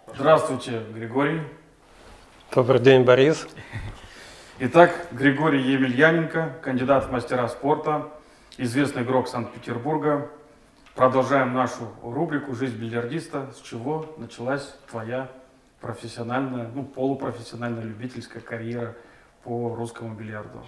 Здравствуйте, Григорий. Добрый день, Борис. Итак, Григорий Емельяненко, кандидат в мастера спорта, известный игрок Санкт-Петербурга. Продолжаем нашу рубрику «Жизнь бильярдиста». С чего началась твоя профессиональная, полупрофессиональная любительская карьера по русскому бильярду?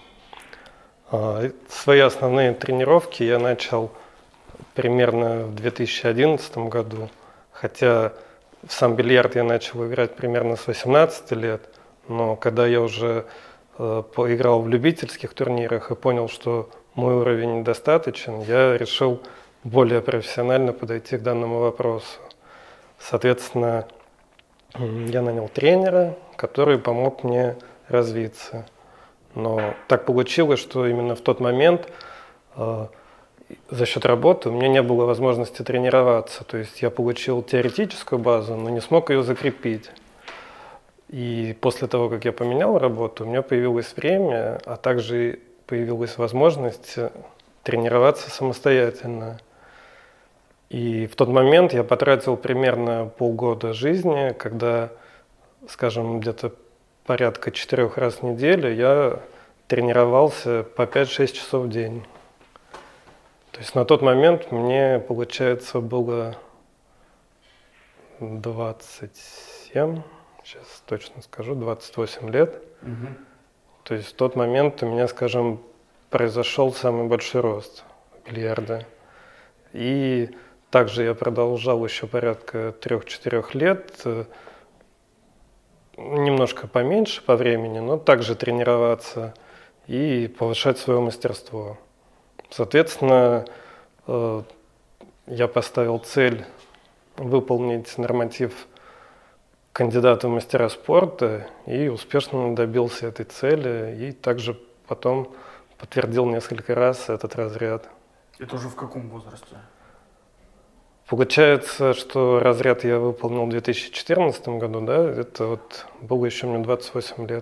Свои основные тренировки я начал примерно в 2011 году, хотя в сам бильярд я начал играть примерно с 18 лет, но когда я уже поиграл в любительских турнирах и понял, что мой уровень недостаточен, я решил более профессионально подойти к данному вопросу. Соответственно, я нанял тренера, который помог мне развиться. Но так получилось, что именно в тот момент за счет работы у меня не было возможности тренироваться. То есть я получил теоретическую базу, но не смог ее закрепить. И после того, как я поменял работу, у меня появилось время, а также появилась возможность тренироваться самостоятельно. И в тот момент я потратил примерно полгода жизни, когда, скажем, где-то порядка 4 раз в неделю я тренировался по 5-6 часов в день. То есть на тот момент мне, получается, было 27, сейчас точно скажу, 28 лет. То есть в тот момент у меня, скажем, произошел самый большой рост бильярда. И также я продолжал еще порядка 3-4 лет, немножко поменьше по времени, но также тренироваться и повышать свое мастерство. Соответственно, я поставил цель выполнить норматив кандидата в мастера спорта и успешно добился этой цели, и также потом подтвердил несколько раз этот разряд. Это уже в каком возрасте? Получается, что разряд я выполнил в 2014 году, да? Это вот было еще мне 28 лет.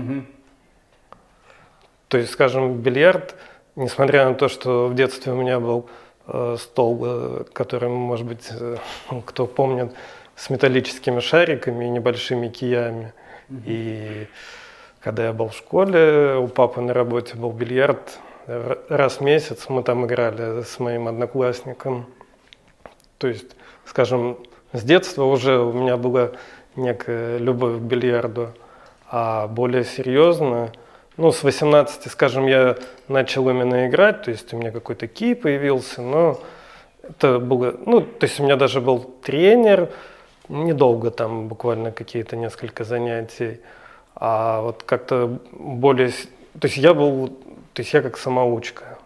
То есть, скажем, бильярд, несмотря на то, что в детстве у меня был стол, который, может быть, кто помнит, с металлическими шариками и небольшими киями. И когда я был в школе, у папы на работе был бильярд. Раз в месяц мы там играли с моим одноклассником. То есть, скажем, с детства уже у меня была некая любовь к бильярду, а более серьезно, с 18, скажем, я начал именно играть, то есть у меня какой-то кий появился, но это было, то есть у меня даже был тренер, недолго там, буквально какие-то несколько занятий, а вот как-то более, то есть я как самоучка.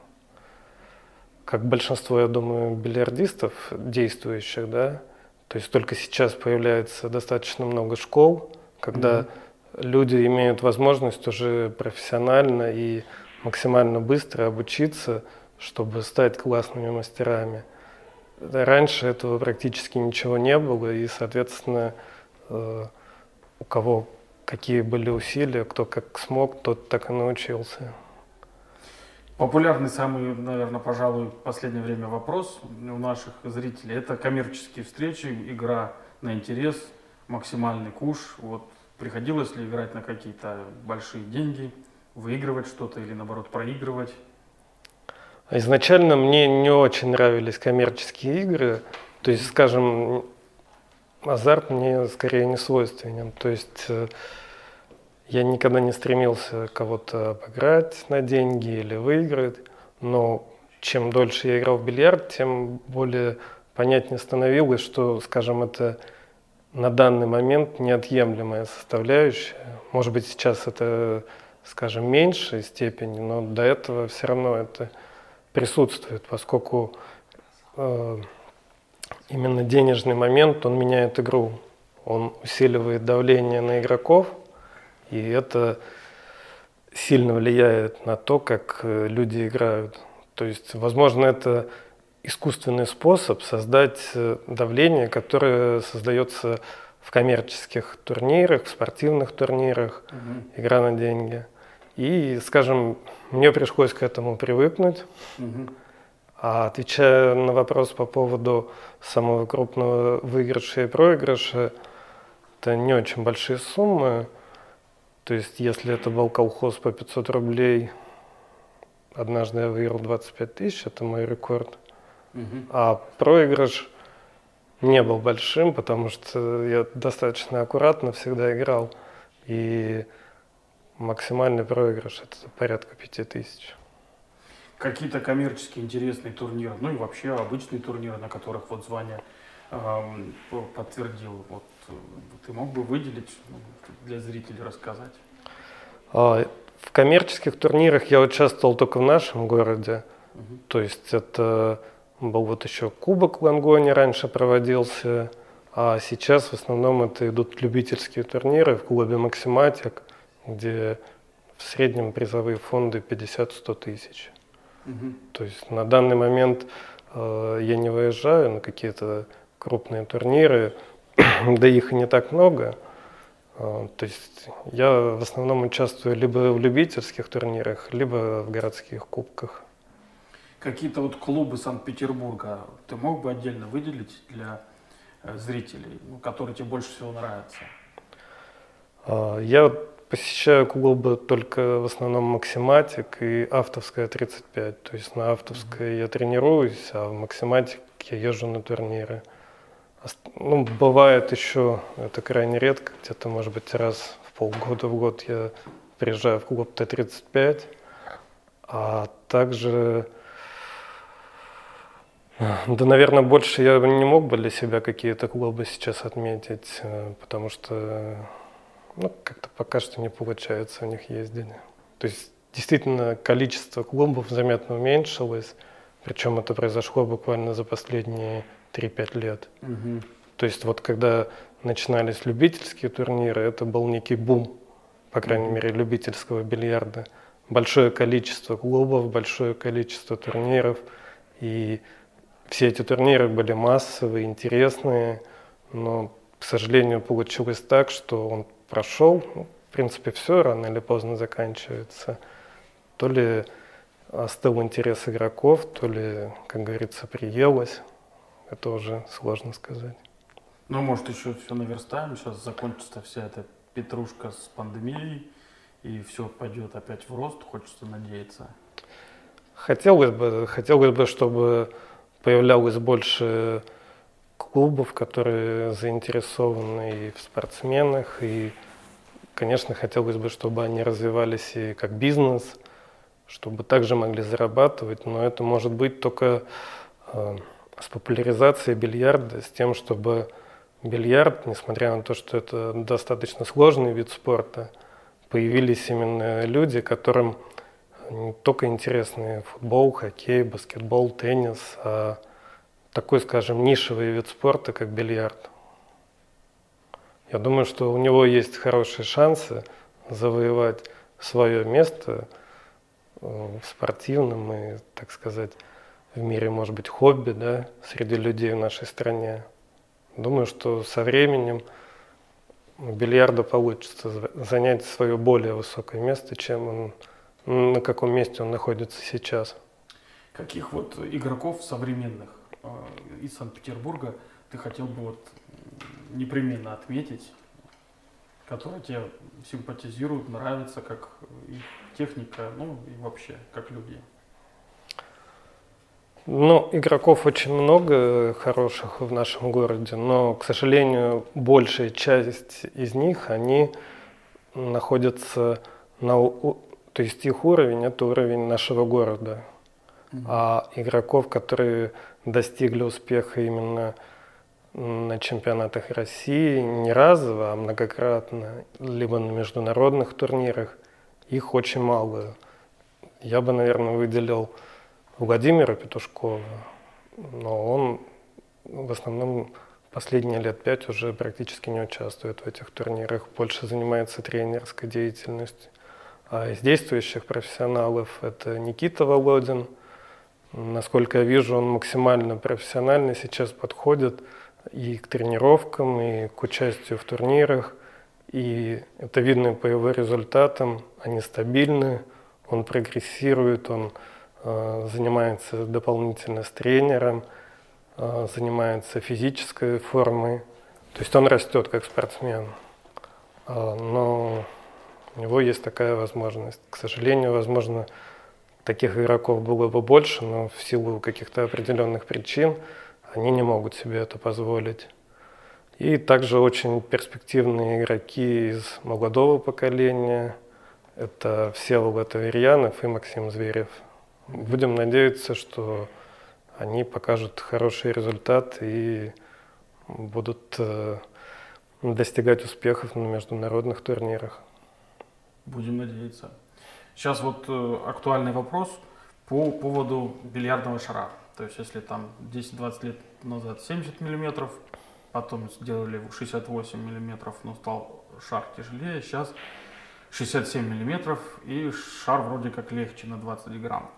Как большинство, я думаю, бильярдистов действующих, да, то есть только сейчас появляется достаточно много школ, когда люди имеют возможность уже профессионально и максимально быстро обучиться, чтобы стать классными мастерами. Раньше этого практически ничего не было, и, соответственно, у кого какие были усилия, кто как смог, тот так и научился. Популярный самый, наверное, пожалуй, в последнее время вопрос у наших зрителей – это коммерческие встречи, игра на интерес, максимальный куш. Вот приходилось ли играть на какие-то большие деньги, выигрывать что-то или, наоборот, проигрывать? Изначально мне не очень нравились коммерческие игры. То есть, скажем, азарт мне скорее не свойственен. То есть я никогда не стремился кого-то обыграть на деньги или выиграть, но чем дольше я играл в бильярд, тем более понятнее становилось, что, скажем, это на данный момент неотъемлемая составляющая. Может быть, сейчас это, скажем, в меньшей степени, но до этого все равно это присутствует, поскольку именно денежный момент, он меняет игру, он усиливает давление на игроков, и это сильно влияет на то, как люди играют. То есть, возможно, это искусственный способ создать давление, которое создается в коммерческих турнирах, в спортивных турнирах, игра на деньги. И, скажем, мне пришлось к этому привыкнуть. А отвечая на вопрос по поводу самого крупного выигрыша и проигрыша, это не очень большие суммы. То есть, если это был колхоз по 500 рублей, однажды я выиграл 25 тысяч, это мой рекорд. А проигрыш не был большим, потому что я достаточно аккуратно всегда играл. И максимальный проигрыш – это порядка 5000. Какие-то коммерчески интересные турниры, ну и вообще обычные турниры, на которых вот звание подтвердил. Вот, ты мог бы выделить, для зрителей рассказать? В коммерческих турнирах я участвовал только в нашем городе. То есть это был вот еще Кубок в Лангоне раньше проводился, а сейчас в основном это идут любительские турниры в клубе «Максиматик», где в среднем призовые фонды 50-100 тысяч. То есть на данный момент я не выезжаю на какие-то крупные турниры, да их и не так много. То есть я в основном участвую либо в любительских турнирах, либо в городских кубках. Какие-то вот клубы Санкт-Петербурга ты мог бы отдельно выделить для зрителей, которые тебе больше всего нравятся? Я посещаю клубы только в основном «Максиматик» и «Автовская 35». То есть на «Автовской» я тренируюсь, а в «Максиматик» я езжу на турниры. Ну, бывает еще, это крайне редко, где-то, может быть, раз в полгода в год я приезжаю в клуб Т-35, а также, да, наверное, больше я не мог бы для себя какие-то клубы сейчас отметить, потому что, ну, как-то пока что не получается у них ездить. То есть, действительно, количество клубов заметно уменьшилось, причем это произошло буквально за последние 3-5 лет. То есть вот когда начинались любительские турниры, это был некий бум, по крайней мере, любительского бильярда. Большое количество клубов, большое количество турниров. И все эти турниры были массовые, интересные, но, к сожалению, получилось так, что он прошел. Ну, в принципе, все рано или поздно заканчивается. То ли остыл интерес игроков, то ли, как говорится, приелось. Это уже сложно сказать. Ну, может, еще все наверстаем, сейчас закончится вся эта петрушка с пандемией, и все пойдет опять в рост, хочется надеяться. Хотелось бы, чтобы появлялось больше клубов, которые заинтересованы и в спортсменах, и, конечно, хотелось бы, чтобы они развивались и как бизнес, чтобы также могли зарабатывать, но это может быть только с популяризацией бильярда, с тем, чтобы бильярд, несмотря на то, что это достаточно сложный вид спорта, появились именно люди, которым не только интересны футбол, хоккей, баскетбол, теннис, а такой, скажем, нишевый вид спорта, как бильярд. Я думаю, что у него есть хорошие шансы завоевать свое место в спортивном и, так сказать, в мире, может быть, хобби, да, среди людей в нашей стране. Думаю, что со временем бильярду получится занять свое более высокое место, чем на каком месте он находится сейчас. Каких вот игроков современных из Санкт-Петербурга ты хотел бы вот непременно отметить, которые тебе симпатизируют, нравятся, как их техника, ну и вообще, как люди? Ну, игроков очень много хороших в нашем городе, но, к сожалению, большая часть из них, они находятся то есть их уровень – это уровень нашего города. А игроков, которые достигли успеха именно на чемпионатах России не разово, а многократно, либо на международных турнирах, их очень мало. Я бы, наверное, выделил Владимира Петушкова, но он в основном последние лет 5 уже практически не участвует в этих турнирах, больше занимается тренерской деятельностью. А из действующих профессионалов это Никита Володин. Насколько я вижу, он максимально профессионально сейчас подходит и к тренировкам, и к участию в турнирах. И это видно по его результатам, они стабильны, он прогрессирует, он занимается дополнительно с тренером, занимается физической формой То есть он растет как спортсмен, но у него есть такая возможность. К сожалению, возможно, таких игроков было бы больше, но в силу каких-то определенных причин они не могут себе это позволить. И также очень перспективные игроки из молодого поколения. Это Всеволод Аверьянов и Максим Зверев. Будем надеяться, что они покажут хороший результат и будут достигать успехов на международных турнирах. Будем надеяться. Сейчас вот актуальный вопрос по поводу бильярдного шара. То есть если там 10-20 лет назад 70 миллиметров, потом сделали его 68 миллиметров, но стал шар тяжелее, сейчас 67 миллиметров и шар вроде как легче на 20 грамм.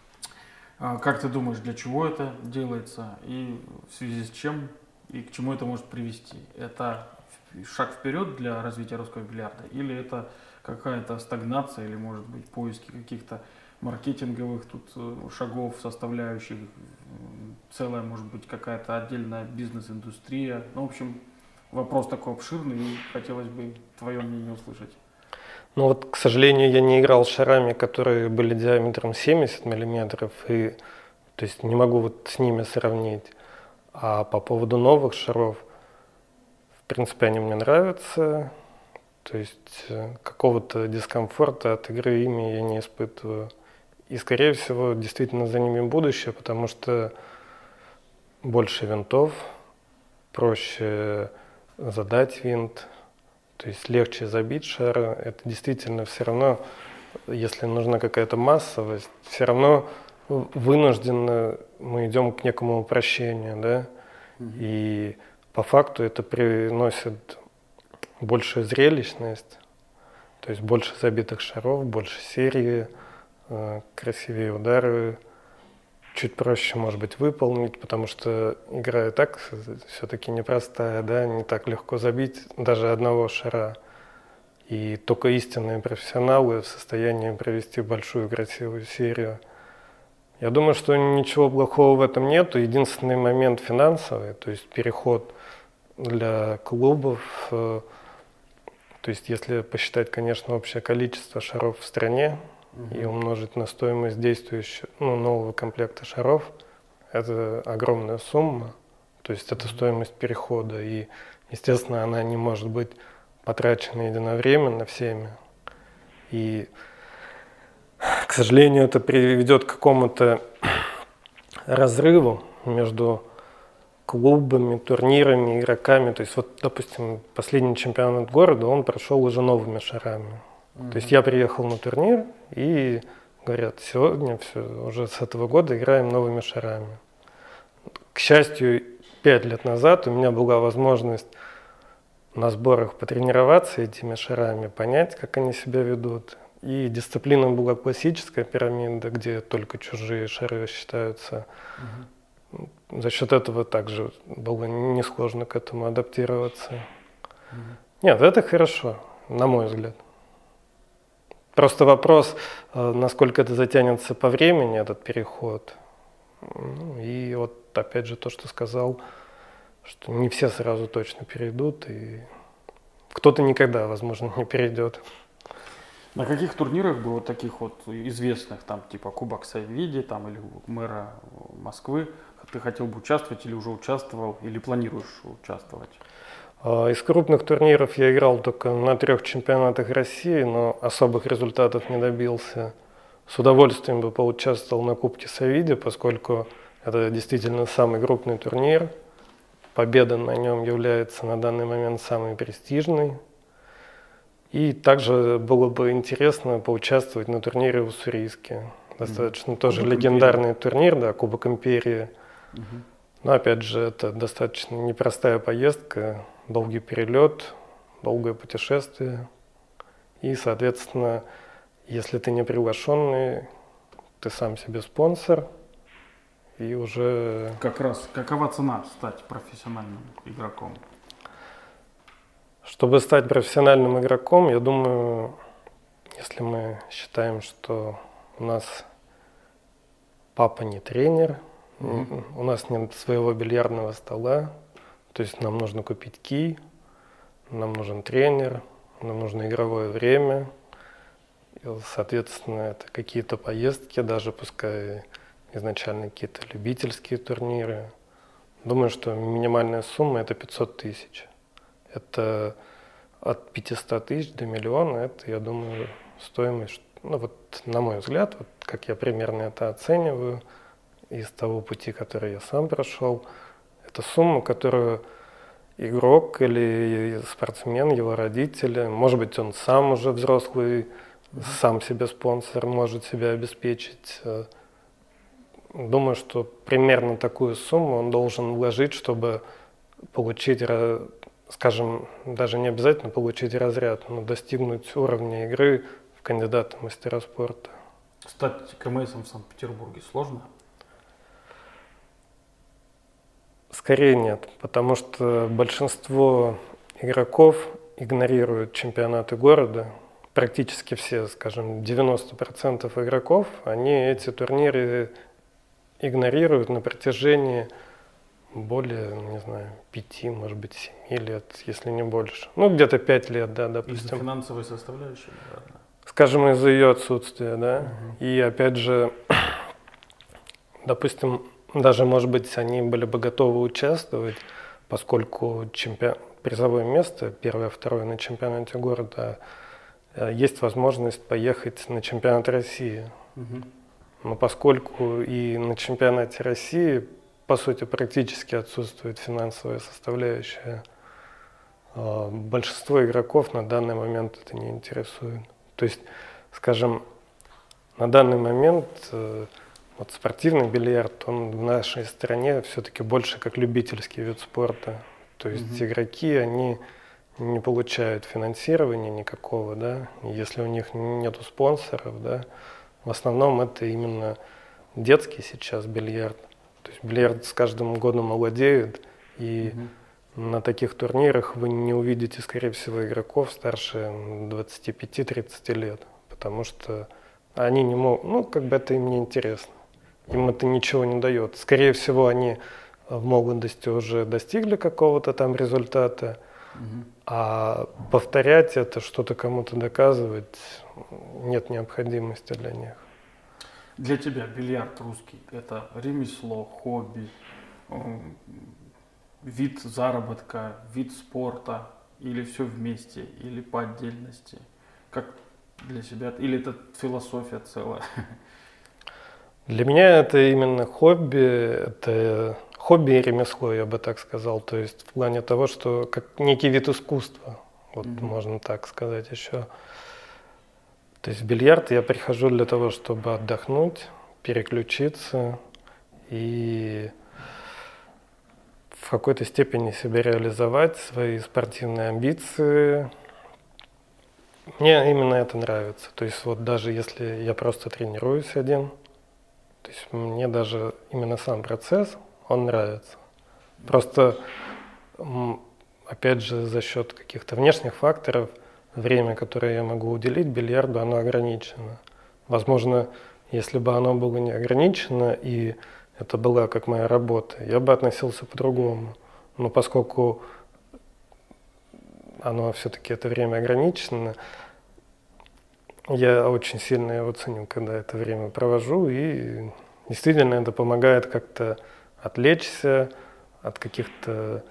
Как ты думаешь, для чего это делается и в связи с чем и к чему это может привести? Это шаг вперед для развития русского бильярда или это какая-то стагнация или может быть поиски каких-то маркетинговых тут шагов, составляющих, целая может быть какая-то отдельная бизнес-индустрия? Ну, в общем, вопрос такой обширный и хотелось бы твое мнение услышать. Ну вот, к сожалению, я не играл с шарами, которые были диаметром 70 миллиметров, и то есть не могу вот с ними сравнить. А по поводу новых шаров, в принципе, они мне нравятся. То есть какого-то дискомфорта от игры ими я не испытываю. И, скорее всего, действительно за ними будущее, потому что больше винтов, проще задать винт. То есть легче забить шар. Это действительно все равно, если нужна какая-то массовость, все равно вынужденно мы идем к некому упрощению, да? И по факту это приносит большую зрелищность, то есть больше забитых шаров, больше серии, красивее удары, чуть проще, может быть, выполнить, потому что игра и так все-таки непростая, да, не так легко забить даже одного шара. И только истинные профессионалы в состоянии провести большую красивую серию. Я думаю, что ничего плохого в этом нету. Единственный момент финансовый, то есть переход для клубов. То есть если посчитать, конечно, общее количество шаров в стране, и умножить на стоимость действующего, нового комплекта шаров, это огромная сумма. То есть это стоимость перехода. И, естественно, она не может быть потрачена единовременно всеми. И, к сожалению, это приведет к какому-то разрыву между клубами, турнирами, игроками. То есть вот, допустим, последний чемпионат города, он прошел уже новыми шарами. То есть я приехал на турнир и говорят, сегодня уже с этого года играем новыми шарами. К счастью, 5 лет назад у меня была возможность на сборах потренироваться этими шарами, понять, как они себя ведут. И дисциплина была классическая пирамида, где только чужие шары считаются. За счет этого также было несложно к этому адаптироваться. Нет, это хорошо, на мой взгляд. Просто вопрос, насколько это затянется по времени, этот переход. И вот опять же то, что сказал, что не все сразу точно перейдут, и кто-то никогда, возможно, не перейдет. На каких турнирах бы вот таких вот известных, там типа Кубок Саввиди, там или мэра Москвы, ты хотел бы участвовать или уже участвовал, или планируешь участвовать? Из крупных турниров я играл только на 3 чемпионатах России, но особых результатов не добился. С удовольствием бы поучаствовал на Кубке Саввиди, поскольку это действительно самый крупный турнир. Победа на нем является на данный момент самой престижной. И также было бы интересно поучаствовать на турнире в Уссурийске. Достаточно тоже Кубок легендарный империи. Турнир, да, Кубок Империи. Но опять же, это достаточно непростая поездка, долгий перелет, долгое путешествие. И, соответственно, если ты не приглашенный, ты сам себе спонсор. И уже... Как раз, какова цена стать профессиональным игроком? Чтобы стать профессиональным игроком, я думаю, если мы считаем, что у нас папа не тренер, у нас нет своего бильярдного стола, То есть нам нужно купить кий, нам нужен тренер, нам нужно игровое время. И, соответственно, это какие-то поездки, даже пускай изначально какие-то любительские турниры. Думаю, что минимальная сумма – это 500 тысяч. Это от 500 тысяч до миллиона, это, я думаю, стоимость, ну вот на мой взгляд, вот как я примерно это оцениваю из того пути, который я сам прошел, это сумма, которую игрок или спортсмен, его родители, может быть, он сам уже взрослый, сам себе спонсор, может себя обеспечить. Думаю, что примерно такую сумму он должен вложить, чтобы получить, скажем, даже не обязательно получить разряд, но достигнуть уровня игры в кандидата в мастера спорта. Стать КМСом в Санкт-Петербурге сложно? Скорее нет, потому что большинство игроков игнорируют чемпионаты города. Практически все, скажем, 90% игроков, они эти турниры игнорируют на протяжении более, не знаю, 5, может быть, 7 лет, если не больше. Ну, где-то 5 лет, да, допустим. Из-за финансовой составляющей, наверное. Скажем, из-за ее отсутствия, да. И опять же, допустим, даже, может быть, они были бы готовы участвовать, поскольку призовое место, 1-2 на чемпионате города, есть возможность поехать на чемпионат России. Но поскольку и на чемпионате России, по сути, практически отсутствует финансовая составляющая, большинство игроков на данный момент это не интересует. То есть, скажем, на данный момент вот спортивный бильярд, он в нашей стране все-таки больше как любительский вид спорта. То есть игроки, они не получают финансирования никакого, да, если у них нету спонсоров, да. В основном это именно детский сейчас бильярд. То есть бильярд с каждым годом молодеет, и на таких турнирах вы не увидите, скорее всего, игроков старше 25-30 лет, потому что они не могут, ну, как бы это им не интересно. Им это ничего не дает. Скорее всего, они в молодости уже достигли какого-то там результата, а повторять это, что-то кому-то доказывать, нет необходимости для них. Для тебя бильярд русский – это ремесло, хобби, вид заработка, вид спорта, или все вместе, или по отдельности? Как для себя? Или это философия целая? Для меня это именно хобби и ремесло, я бы так сказал. То есть в плане того, что как некий вид искусства, вот можно так сказать еще. То есть в бильярд я прихожу для того, чтобы отдохнуть, переключиться и в какой-то степени себя реализовать, свои спортивные амбиции. Мне именно это нравится. То есть вот даже если я просто тренируюсь один, то есть мне даже именно сам процесс, он нравится. Просто, опять же, за счет каких-то внешних факторов, время, которое я могу уделить бильярду, оно ограничено. Возможно, если бы оно было не ограничено, и это была как моя работа, я бы относился по-другому. Но поскольку оно все-таки это время ограничено, я очень сильно его ценю, когда это время провожу, и действительно это помогает как-то отвлечься от каких-то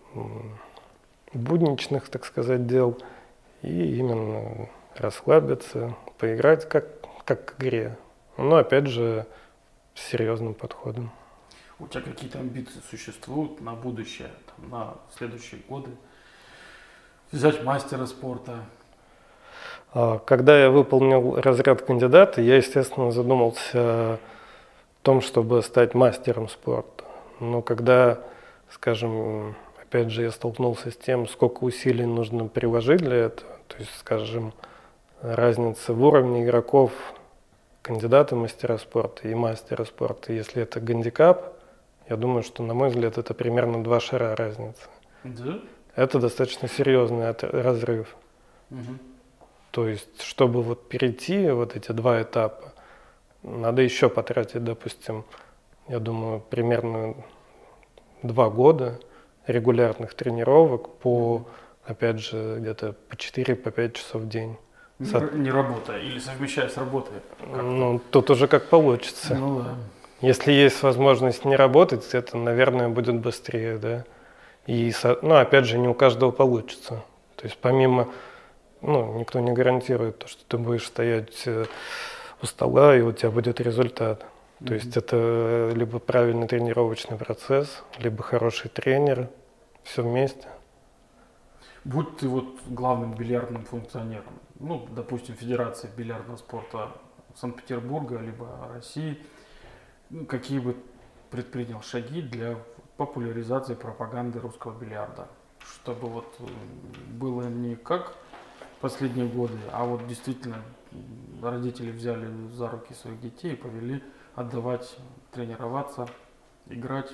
будничных, так сказать, дел, и именно расслабиться, поиграть как к игре. Но опять же, с серьезным подходом. У тебя какие-то амбиции существуют на будущее, там, на следующие годы? Взять мастера спорта? Когда я выполнил разряд кандидата, я, естественно, задумался о том, чтобы стать мастером спорта. Но когда, скажем, опять же, я столкнулся с тем, сколько усилий нужно приложить для этого, то есть, скажем, разница в уровне игроков кандидата в мастера спорта и мастера спорта, если это гандикап, я думаю, что, на мой взгляд, это примерно 2 шара разницы. Да? Это достаточно серьезный разрыв. То есть, чтобы вот перейти вот эти 2 этапа, надо еще потратить, допустим, я думаю, примерно 2 года. регулярных тренировок по, опять же, где-то по 4-5 часов в день. Не работая или совмещая с работой? Ну, тут уже как получится. Ну да. Если есть возможность не работать, это, наверное, будет быстрее, да. И, ну, опять же, не у каждого получится. То есть помимо, ну, никто не гарантирует то, что ты будешь стоять у стола, и у тебя будет результат. То есть это либо правильный тренировочный процесс, либо хороший тренер, все вместе. Будь ты вот главным бильярдным функционером, ну, допустим, Федерации бильярдного спорта Санкт-Петербурга, либо России, какие бы предпринял шаги для популяризации пропаганды русского бильярда? Чтобы вот было не как последние годы, а вот действительно родители взяли за руки своих детей и повели отдавать, тренироваться, играть.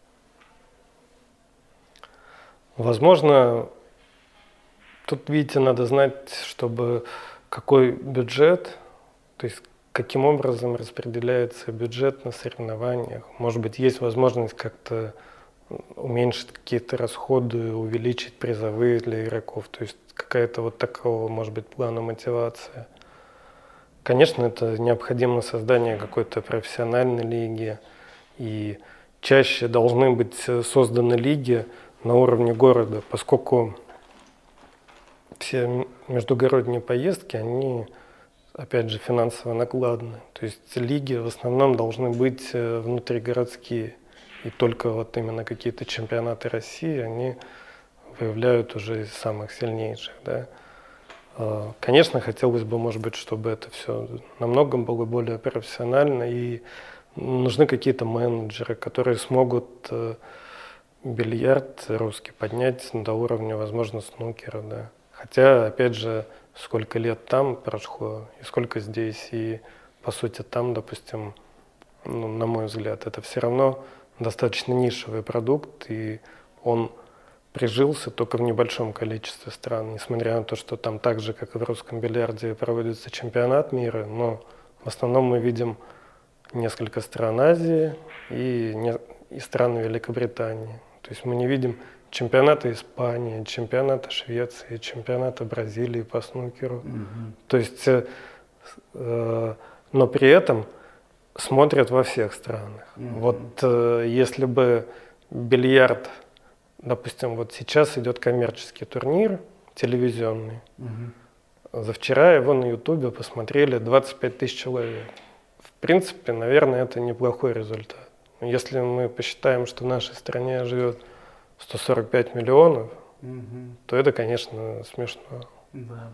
Возможно, тут, видите, надо знать, чтобы какой бюджет, то есть каким образом распределяется бюджет на соревнованиях. Может быть, есть возможность как-то уменьшить какие-то расходы, увеличить призовые для игроков. То есть какая-то вот такого, может быть, плана мотивация. Конечно, это необходимо создание какой-то профессиональной лиги. И чаще должны быть созданы лиги на уровне города, поскольку все междугородние поездки, они, опять же, финансово накладны. То есть лиги в основном должны быть внутригородские. И только вот именно какие-то чемпионаты России, они выявляют уже из самых сильнейших. Да. Конечно, хотелось бы, может быть, чтобы это все намного было более профессионально. И нужны какие-то менеджеры, которые смогут бильярд русский поднять до уровня, возможно, снукера. Да. Хотя, опять же, сколько лет там прошло и сколько здесь. И, по сути, там, допустим, ну, на мой взгляд, это все равно достаточно нишевый продукт, и он прижился только в небольшом количестве стран, несмотря на то, что там так же, как и в русском бильярде, проводится чемпионат мира, но в основном мы видим несколько стран Азии и страны Великобритании. То есть мы не видим чемпионата Испании, чемпионата Швеции, чемпионата Бразилии по снукеру. То есть, но при этом смотрят во всех странах. Вот если бы бильярд, допустим, вот сейчас идет коммерческий турнир телевизионный, завчера его на Ютубе посмотрели 25 тысяч человек. В принципе, наверное, это неплохой результат. Если мы посчитаем, что в нашей стране живет 145 миллионов, то это, конечно, смешно. Да.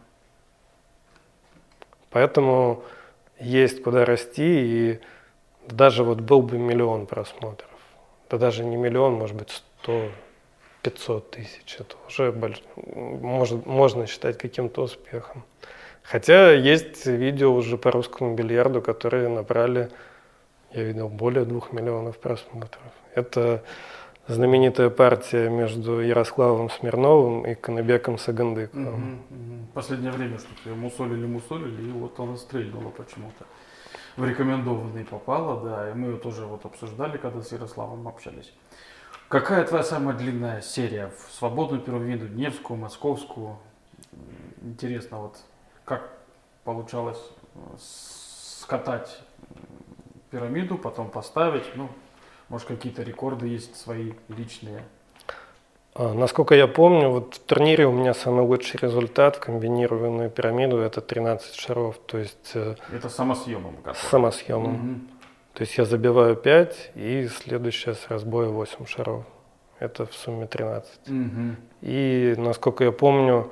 Поэтому есть куда расти, и даже вот был бы 1 миллион просмотров, да даже не миллион, может быть 100-500 тысяч, это уже можно считать каким-то успехом. Хотя есть видео уже по русскому бильярду, которые набрали, я видел, более 2 миллионов просмотров. Это знаменитая партия между Ярославом Смирновым и Каныбеком Сагандыковым. В последнее время что-то мусолили, и вот она стрельнула почему-то. В рекомендованные попала, да, и мы ее тоже вот обсуждали, когда с Ярославом общались. Какая твоя самая длинная серия в свободную пирамиду, Невскую, Московскую? Интересно, вот как получалось скатать пирамиду, потом поставить, ну, может, какие-то рекорды есть свои личные? Насколько я помню, вот в турнире у меня самый лучший результат в комбинированную пирамиду — это 13 шаров. То есть, это самосъемом? Самосъемом. То есть я забиваю 5 и следующая с разбоя 8 шаров. Это в сумме 13. И, насколько я помню,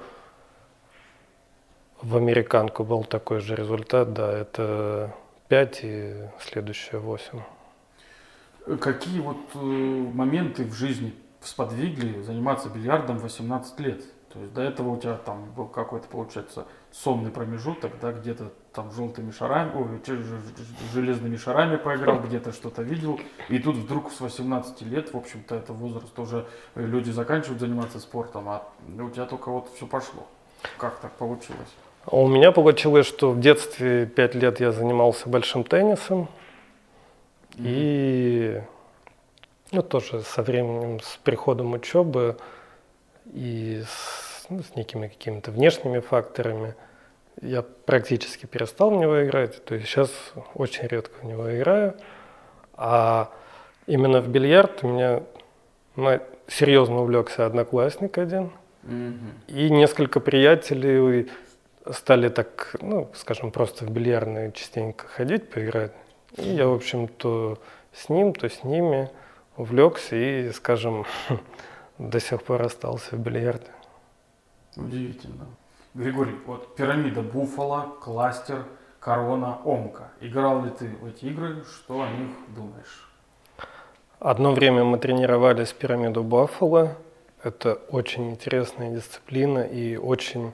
в американку был такой же результат, да, это 5 и следующая 8. Какие вот моменты в жизни сподвигли заниматься бильярдом в 18 лет? То есть до этого у тебя там был какой-то, получается, сонный промежуток, да, где-то там желтыми шарами, железными шарами поиграл, где-то что-то видел, и тут вдруг с 18 лет, в общем-то, это возраст, уже люди заканчивают заниматься спортом, а у тебя только вот все пошло. Как так получилось? У меня получилось, что в детстве 5 лет я занимался большим теннисом, и Ну, тоже со временем, с приходом учебы и с некими какими-то внешними факторами я практически перестал в него играть. То есть сейчас очень редко в него играю. А именно в бильярд у меня серьезно увлекся одноклассник один. И несколько приятелей стали так, ну, скажем, просто в бильярдные частенько ходить, поиграть. И я, в общем, то с ним, то с ними увлекся и, скажем, до сих пор остался в бильярде. Удивительно. Григорий, вот пирамида Буффало, кластер, корона, омка. Играл ли ты в эти игры? Что о них думаешь? Одно время мы тренировались в пирамиду Баффало. Это очень интересная дисциплина и очень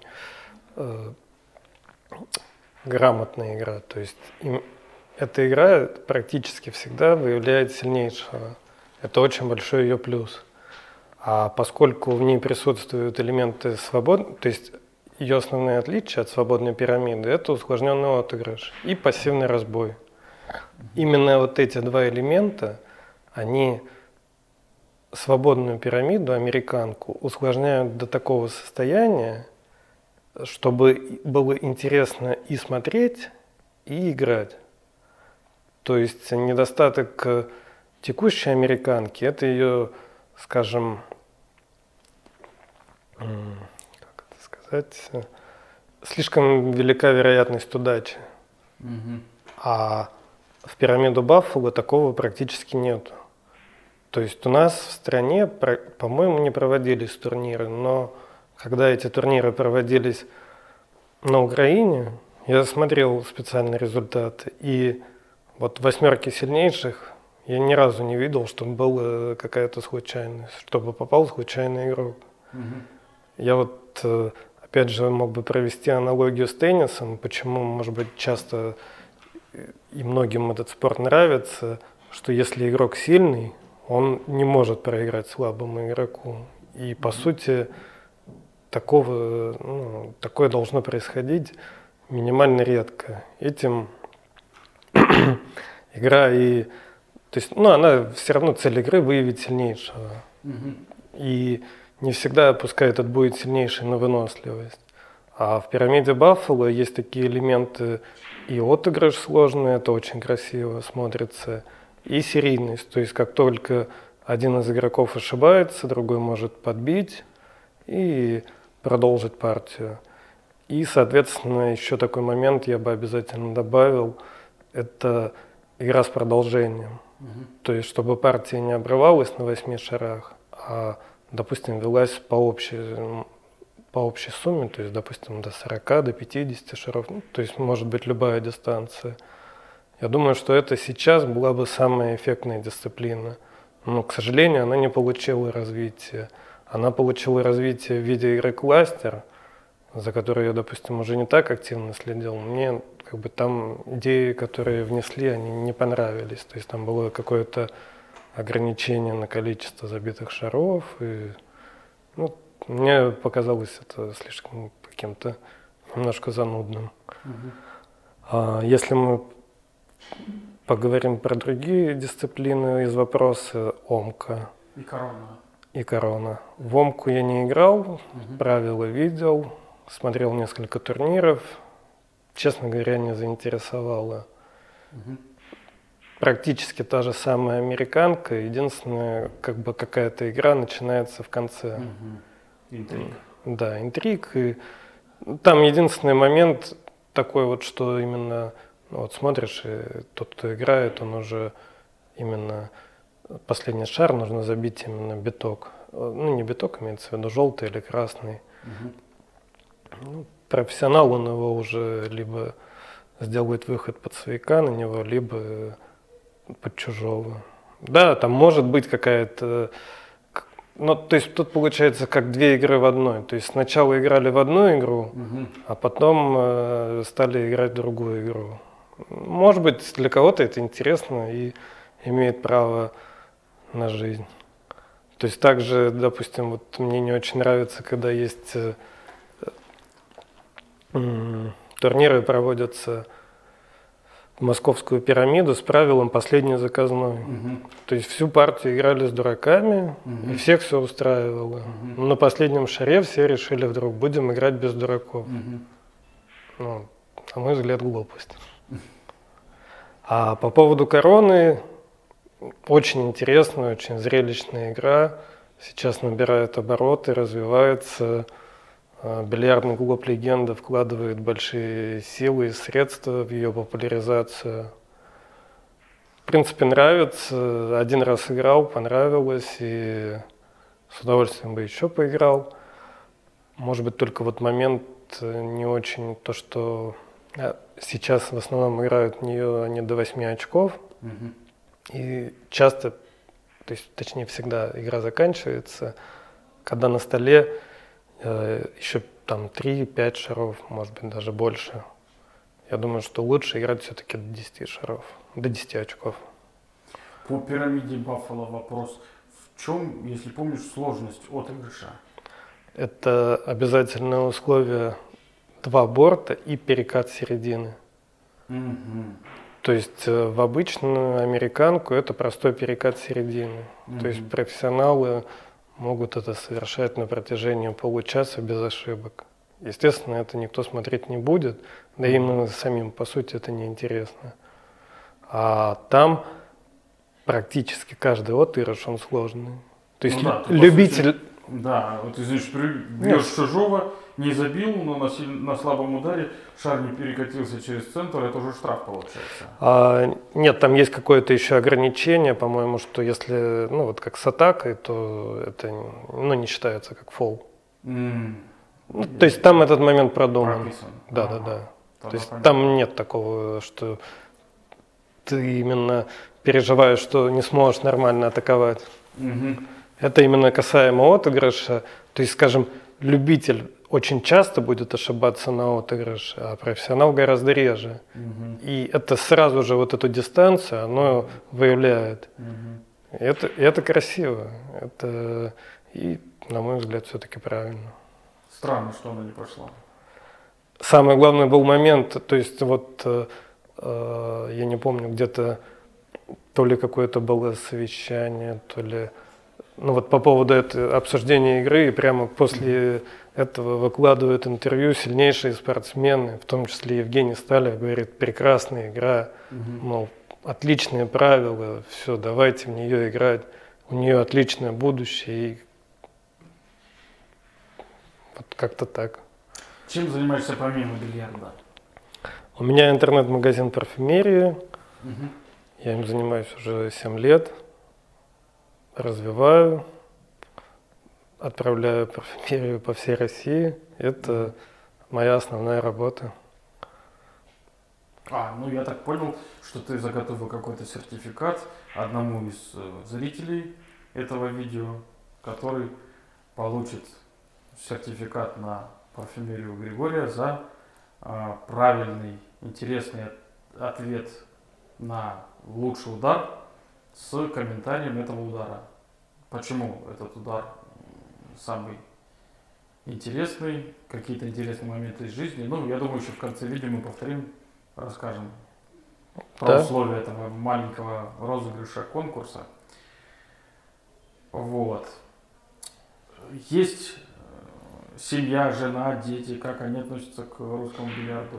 грамотная игра. То есть эта игра практически всегда выявляет сильнейшего. Это очень большой ее плюс. А поскольку в ней присутствуют элементы свободы, то есть ее основные отличия от свободной пирамиды – это усложненный отыгрыш и пассивный разбой. Именно вот эти два элемента, они свободную пирамиду, американку, усложняют до такого состояния, чтобы было интересно и смотреть, и играть. То есть недостаток текущей американки – это ее, скажем, как это сказать, слишком велика вероятность удачи. А в пирамиду Баффало такого практически нет. То есть у нас в стране, по-моему, не проводились турниры, но когда эти турниры проводились на Украине, я смотрел специальные результаты, и вот восьмерки сильнейших я ни разу не видел, чтобы была какая-то случайность, чтобы попал случайный игрок. Я вот, опять же, мог бы провести аналогию с теннисом, почему, может быть, часто и многим этот спорт нравится, что если игрок сильный, он не может проиграть слабому игроку. И, по сути, такое должно происходить минимально редко. Этим игра и... То есть, она все равно цель игры выявить сильнейшего. И не всегда, пускай этот будет сильнейший, на выносливость. А в пирамиде Баффало есть такие элементы и отыгрыш сложный, это очень красиво смотрится, и серийность. То есть как только один из игроков ошибается, другой может подбить и продолжить партию. И, соответственно, еще такой момент я бы обязательно добавил, это игра с продолжением. То есть чтобы партия не обрывалась на 8 шарах, а, допустим, велась по общей сумме, то есть, допустим, до 40, до 50 шаров, то есть может быть любая дистанция. Я думаю, что это сейчас была бы самая эффектная дисциплина. Но, к сожалению, она не получила развития. Она получила развитие в виде игры кластер, за которой я, допустим, уже не так активно следил. Мне там идеи, которые внесли, они не понравились. То есть там было какое-то ограничение на количество забитых шаров. И, мне показалось это слишком каким-то немножко занудным. Если мы поговорим про другие дисциплины из вопроса, омка и корона. В омку я не играл, правила видел, смотрел несколько турниров. Честно говоря, не заинтересовало. Практически та же самая американка, единственное, какая-то игра начинается в конце. Интриг. Да, интриг. И там единственный момент такой вот, что именно смотришь, и тот, кто играет, он уже именно последний шар нужно забить именно биток. Не биток, имеется в виду желтый или красный. Профессионал, он его уже либо сделает выход под свояка на него, либо под чужого. Да, там может быть какая-то... то есть тут получается как две игры в одной. То есть сначала играли в одну игру, а потом стали играть в другую игру. Может быть, для кого-то это интересно и имеет право на жизнь. То есть также, допустим, вот мне не очень нравится, когда есть турниры проводятся московскую пирамиду с правилом «последний заказной». То есть всю партию играли с дураками, и всех все устраивало. Но на последнем шаре все решили вдруг, будем играть без дураков. Ну, на мой взгляд, глупость. А по поводу короны, очень интересная, очень зрелищная игра. Сейчас набирает обороты, развивается. Бильярдный клуб «Легенда» вкладывает большие силы и средства в ее популяризацию. В принципе, нравится. Один раз играл, понравилось, и с удовольствием бы еще поиграл. Может быть, только вот момент не очень то, что сейчас в основном играют в нее они до 8 очков. И часто, то есть, точнее, всегда игра заканчивается, когда на столе еще там 3-5 шаров, может быть, даже больше. Я думаю, что лучше играть все-таки до 10 шаров, до 10 очков. По пирамиде Баффало вопрос. В чем, если помнишь, сложность отыгрыша? Это обязательное условие 2 борта и перекат середины. То есть в обычную американку это простой перекат середины. То есть профессионалы могут это совершать на протяжении получаса без ошибок. Естественно, это никто смотреть не будет, да и именно самим, по сути, это неинтересно. А там практически каждый отыгрыш, он сложный. То есть любитель... Да, вот ты, значит, бьешь чужого, не забил, но на слабом ударе шар не перекатился через центр, это уже штраф получается. Нет, там есть какое-то еще ограничение, по-моему, что если, ну вот как с атакой, то это не считается как фол. То есть там этот момент продуман. Прописан. Да. То есть там нет такого, что ты именно переживаешь, что не сможешь нормально атаковать. Это именно касаемо отыгрыша. То есть, скажем, любитель очень часто будет ошибаться на отыгрыше, а профессионал гораздо реже. И это сразу же вот эту дистанцию, оно выявляет. И это красиво. И, на мой взгляд, все-таки правильно. Странно, что она не пошла. Самый главный был момент, то есть вот я не помню, где-то то ли какое-то было совещание, то ли... Ну вот по поводу обсуждения игры, и прямо после этого выкладывают интервью сильнейшие спортсмены, в том числе Евгений Сталев говорит, прекрасная игра, мол, отличные правила, все, давайте в нее играть, у нее отличное будущее, и вот как-то так. Чем занимаешься помимо бильярда? У меня интернет-магазин парфюмерии, я им занимаюсь уже 7 лет. Развиваю, отправляю парфюмерию по всей России. Это моя основная работа. Ну я так понял, что ты заготовил какой-то сертификат одному из зрителей этого видео, который получит сертификат на парфюмерию Григория за правильный, интересный ответ на лучший удар с комментарием этого удара. Почему этот удар самый интересный, какие-то интересные моменты из жизни. Ну, я думаю, еще в конце видео мы повторим, расскажем про условия этого маленького розыгрыша конкурса. Вот. Есть семья, жена, дети, как они относятся к русскому бильярду?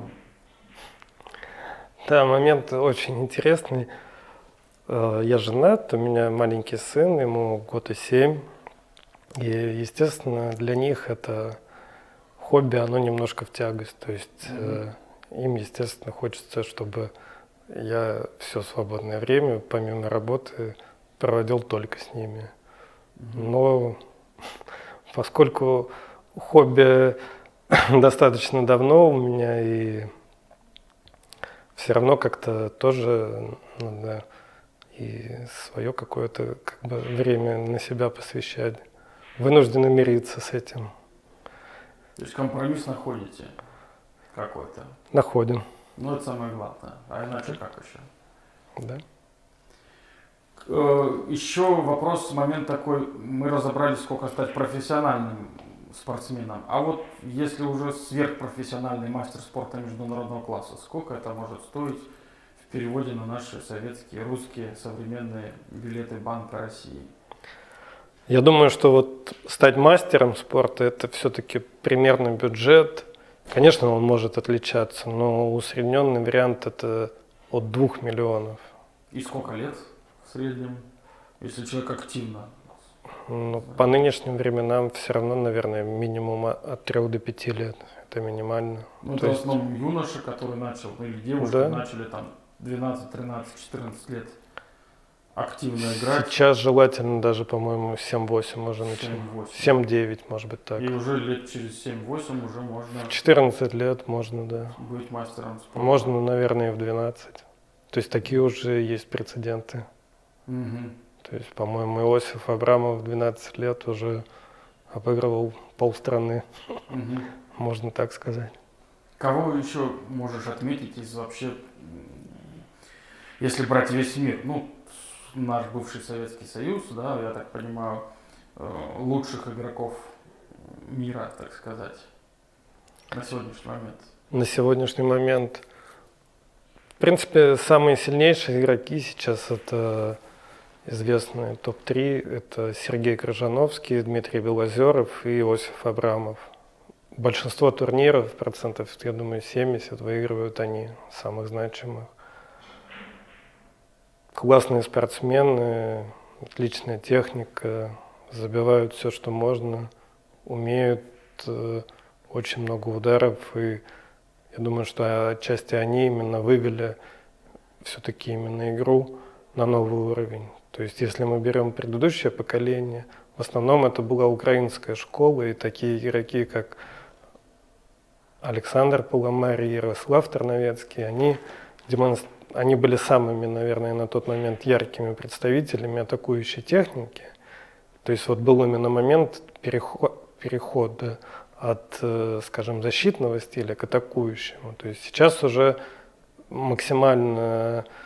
Да, момент очень интересный. Я женат, у меня маленький сын, ему 7 лет. И, естественно, для них это хобби, оно немножко в тягость. То есть им, естественно, хочется, чтобы я все свободное время, помимо работы, проводил только с ними. Но поскольку хобби достаточно давно у меня, и все равно как-то тоже надо и свое какое-то время на себя посвящать. Вынуждены мириться с этим. То есть компромисс находите какой-то? Находим. Ну, это самое главное. А иначе как еще? Да. Еще вопрос, момент такой, мы разобрались, сколько стать профессиональным спортсменом. А вот если уже сверхпрофессиональный мастер спорта международного класса, сколько это может стоить в переводе на наши советские, русские современные билеты Банка России? Я думаю, что вот стать мастером спорта – это все-таки примерный бюджет. Конечно, он может отличаться, но усредненный вариант – это от 2 миллионов. И сколько лет в среднем, если человек активно? Ну, по нынешним временам все равно, наверное, минимум от 3 до 5 лет. Это минимально. Ну, это в основном юноша, который начал, или девушки Да. начали там 12, 13, 14 лет активно играть. Сейчас желательно даже, по-моему, 7-8 уже начинать. 7-9, может быть, так. И уже лет через 7-8 уже можно В 14 лет можно, да. быть мастером спорта. Можно, наверное, и в 12. То есть такие уже есть прецеденты. Мгм. То есть, по-моему, Иосиф Абрамов в 12 лет уже обыгрывал полстраны, Мгм. можно так сказать. Кого еще можешь отметить из вообще, если брать весь мир, ну, наш бывший Советский Союз, да, я так понимаю, лучших игроков мира, так сказать, на сегодняшний момент? На сегодняшний момент, в принципе, самые сильнейшие игроки сейчас это известные топ-3. Это Сергей Крыжановский, Дмитрий Белозеров и Иосиф Абрамов. Большинство турниров, процентов, я думаю, 70 выигрывают они, самых значимых. Классные спортсмены, отличная техника, забивают все, что можно, умеют очень много ударов. И я думаю, что отчасти они именно вывели все-таки именно игру на новый уровень. То есть, если мы берем предыдущее поколение, в основном это была украинская школа, и такие игроки, как Александр Паламарь и Ярослав Тарновецкий, они были самыми, наверное, на тот момент яркими представителями атакующей техники. То есть вот был именно момент перехода от, скажем, защитного стиля к атакующему. То есть сейчас уже максимальная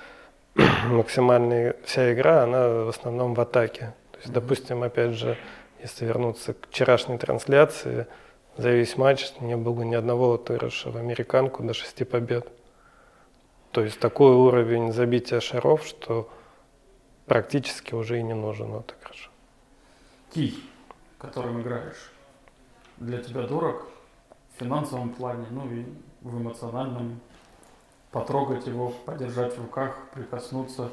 вся игра, она в основном в атаке. То есть, допустим, опять же, если вернуться к вчерашней трансляции, за весь матч не было ни одного отыгрыша в американку до 6 побед. То есть такой уровень забития шаров, что практически уже и не нужен отыгрыш. Кий, которым играешь, для тебя дорог в финансовом плане, ну и в эмоциональном? Потрогать его, подержать в руках, прикоснуться?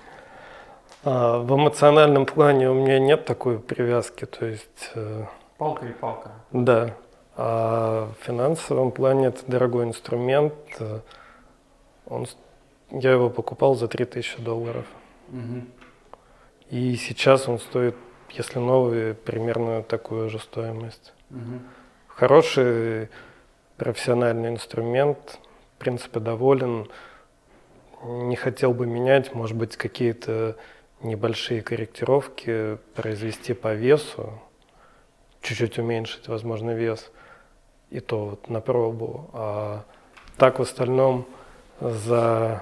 В эмоциональном плане у меня нет такой привязки, то есть... Палка и палка. Да. А в финансовом плане это дорогой инструмент. Я его покупал за $3000. Угу. И сейчас он стоит, если новый, примерно такую же стоимость. Угу. Хороший профессиональный инструмент. В принципе, доволен. Не хотел бы менять, может быть, какие-то небольшие корректировки произвести по весу, чуть-чуть уменьшить, возможно, вес, и то вот на пробу. А так в остальном за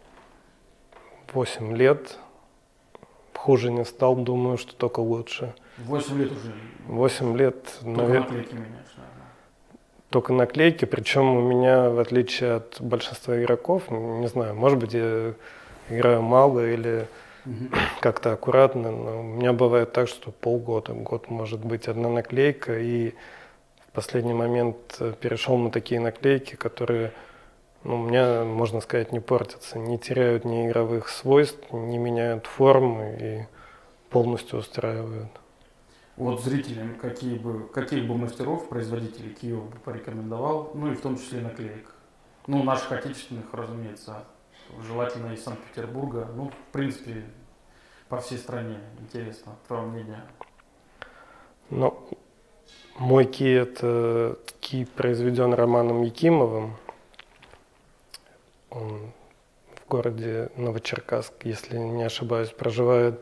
8 лет хуже не стал, думаю, что только лучше. 8 лет уже? 8 лет, наверное. Наклейки меняешь, наверное. Только наклейки, причем у меня, в отличие от большинства игроков, не знаю, может быть, я играю мало или как-то аккуратно, но у меня бывает так, что полгода, год может быть одна наклейка, и в последний момент перешел на такие наклейки, которые, у меня, можно сказать, не портятся, не теряют ни игровых свойств, не меняют формы и полностью устраивают. Вот зрителям каких бы мастеров, производителей Киева бы порекомендовал, ну и в том числе наклеек? Ну, наших отечественных, разумеется, желательно из Санкт-Петербурга, ну, в принципе, по всей стране. Интересно, твое мнение? Ну, мой кий – это кий, произведен Романом Якимовым. Он в городе Новочеркасск, если не ошибаюсь, проживает.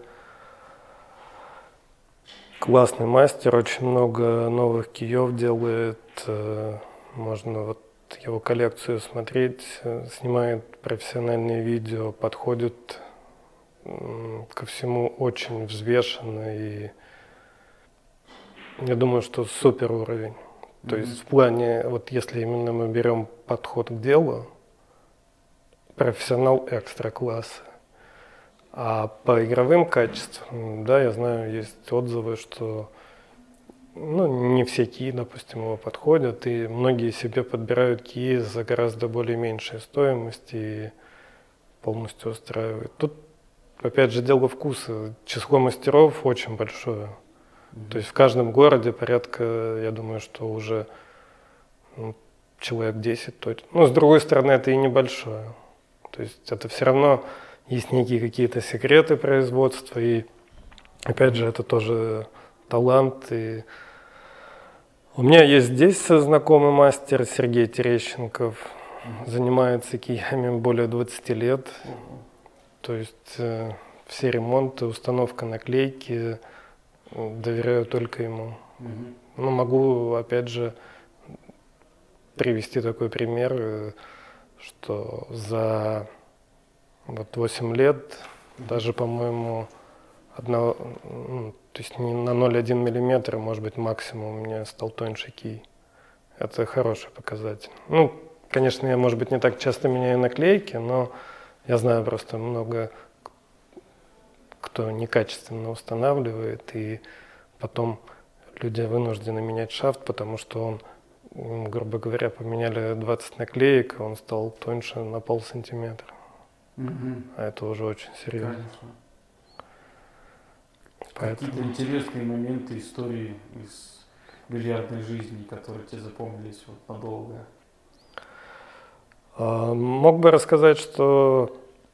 Классный мастер, очень много новых киев делает. Можно вот его коллекцию смотреть, снимает профессиональные видео, подходит ко всему очень взвешенно, и я думаю, что супер уровень. То есть в плане, вот если именно мы берем подход к делу, профессионал экстра-класса. А по игровым качествам, да, я знаю, есть отзывы, что не все кии, допустим, его подходят, и многие себе подбирают кии за гораздо более меньшей стоимости и полностью устраивает. Тут, опять же, дело вкуса. Число мастеров очень большое. То есть в каждом городе порядка, я думаю, что уже человек 10 точно. Но с другой стороны, это и небольшое. То есть это все равно есть некие какие-то секреты производства. И опять же, это тоже талант. И у меня есть здесь знакомый мастер Сергей Терещенков. Занимается киями более 20 лет. То есть все ремонты, установка наклейки доверяю только ему. Но могу, опять же, привести такой пример, что за 8 лет даже, по-моему, то есть не на 0,1 миллиметр, может быть, максимум у меня стал тоньше кий. Это хороший показатель. Конечно, я, может быть, не так часто меняю наклейки, но я знаю просто много, кто некачественно устанавливает, и потом люди вынуждены менять шафт, потому что он, грубо говоря, поменяли 20 наклеек, и он стал тоньше на полсантиметра. А это уже очень серьезно. Конечно. Какие-то интересные моменты истории из бильярдной жизни, которые тебе запомнились надолго? Мог бы рассказать, что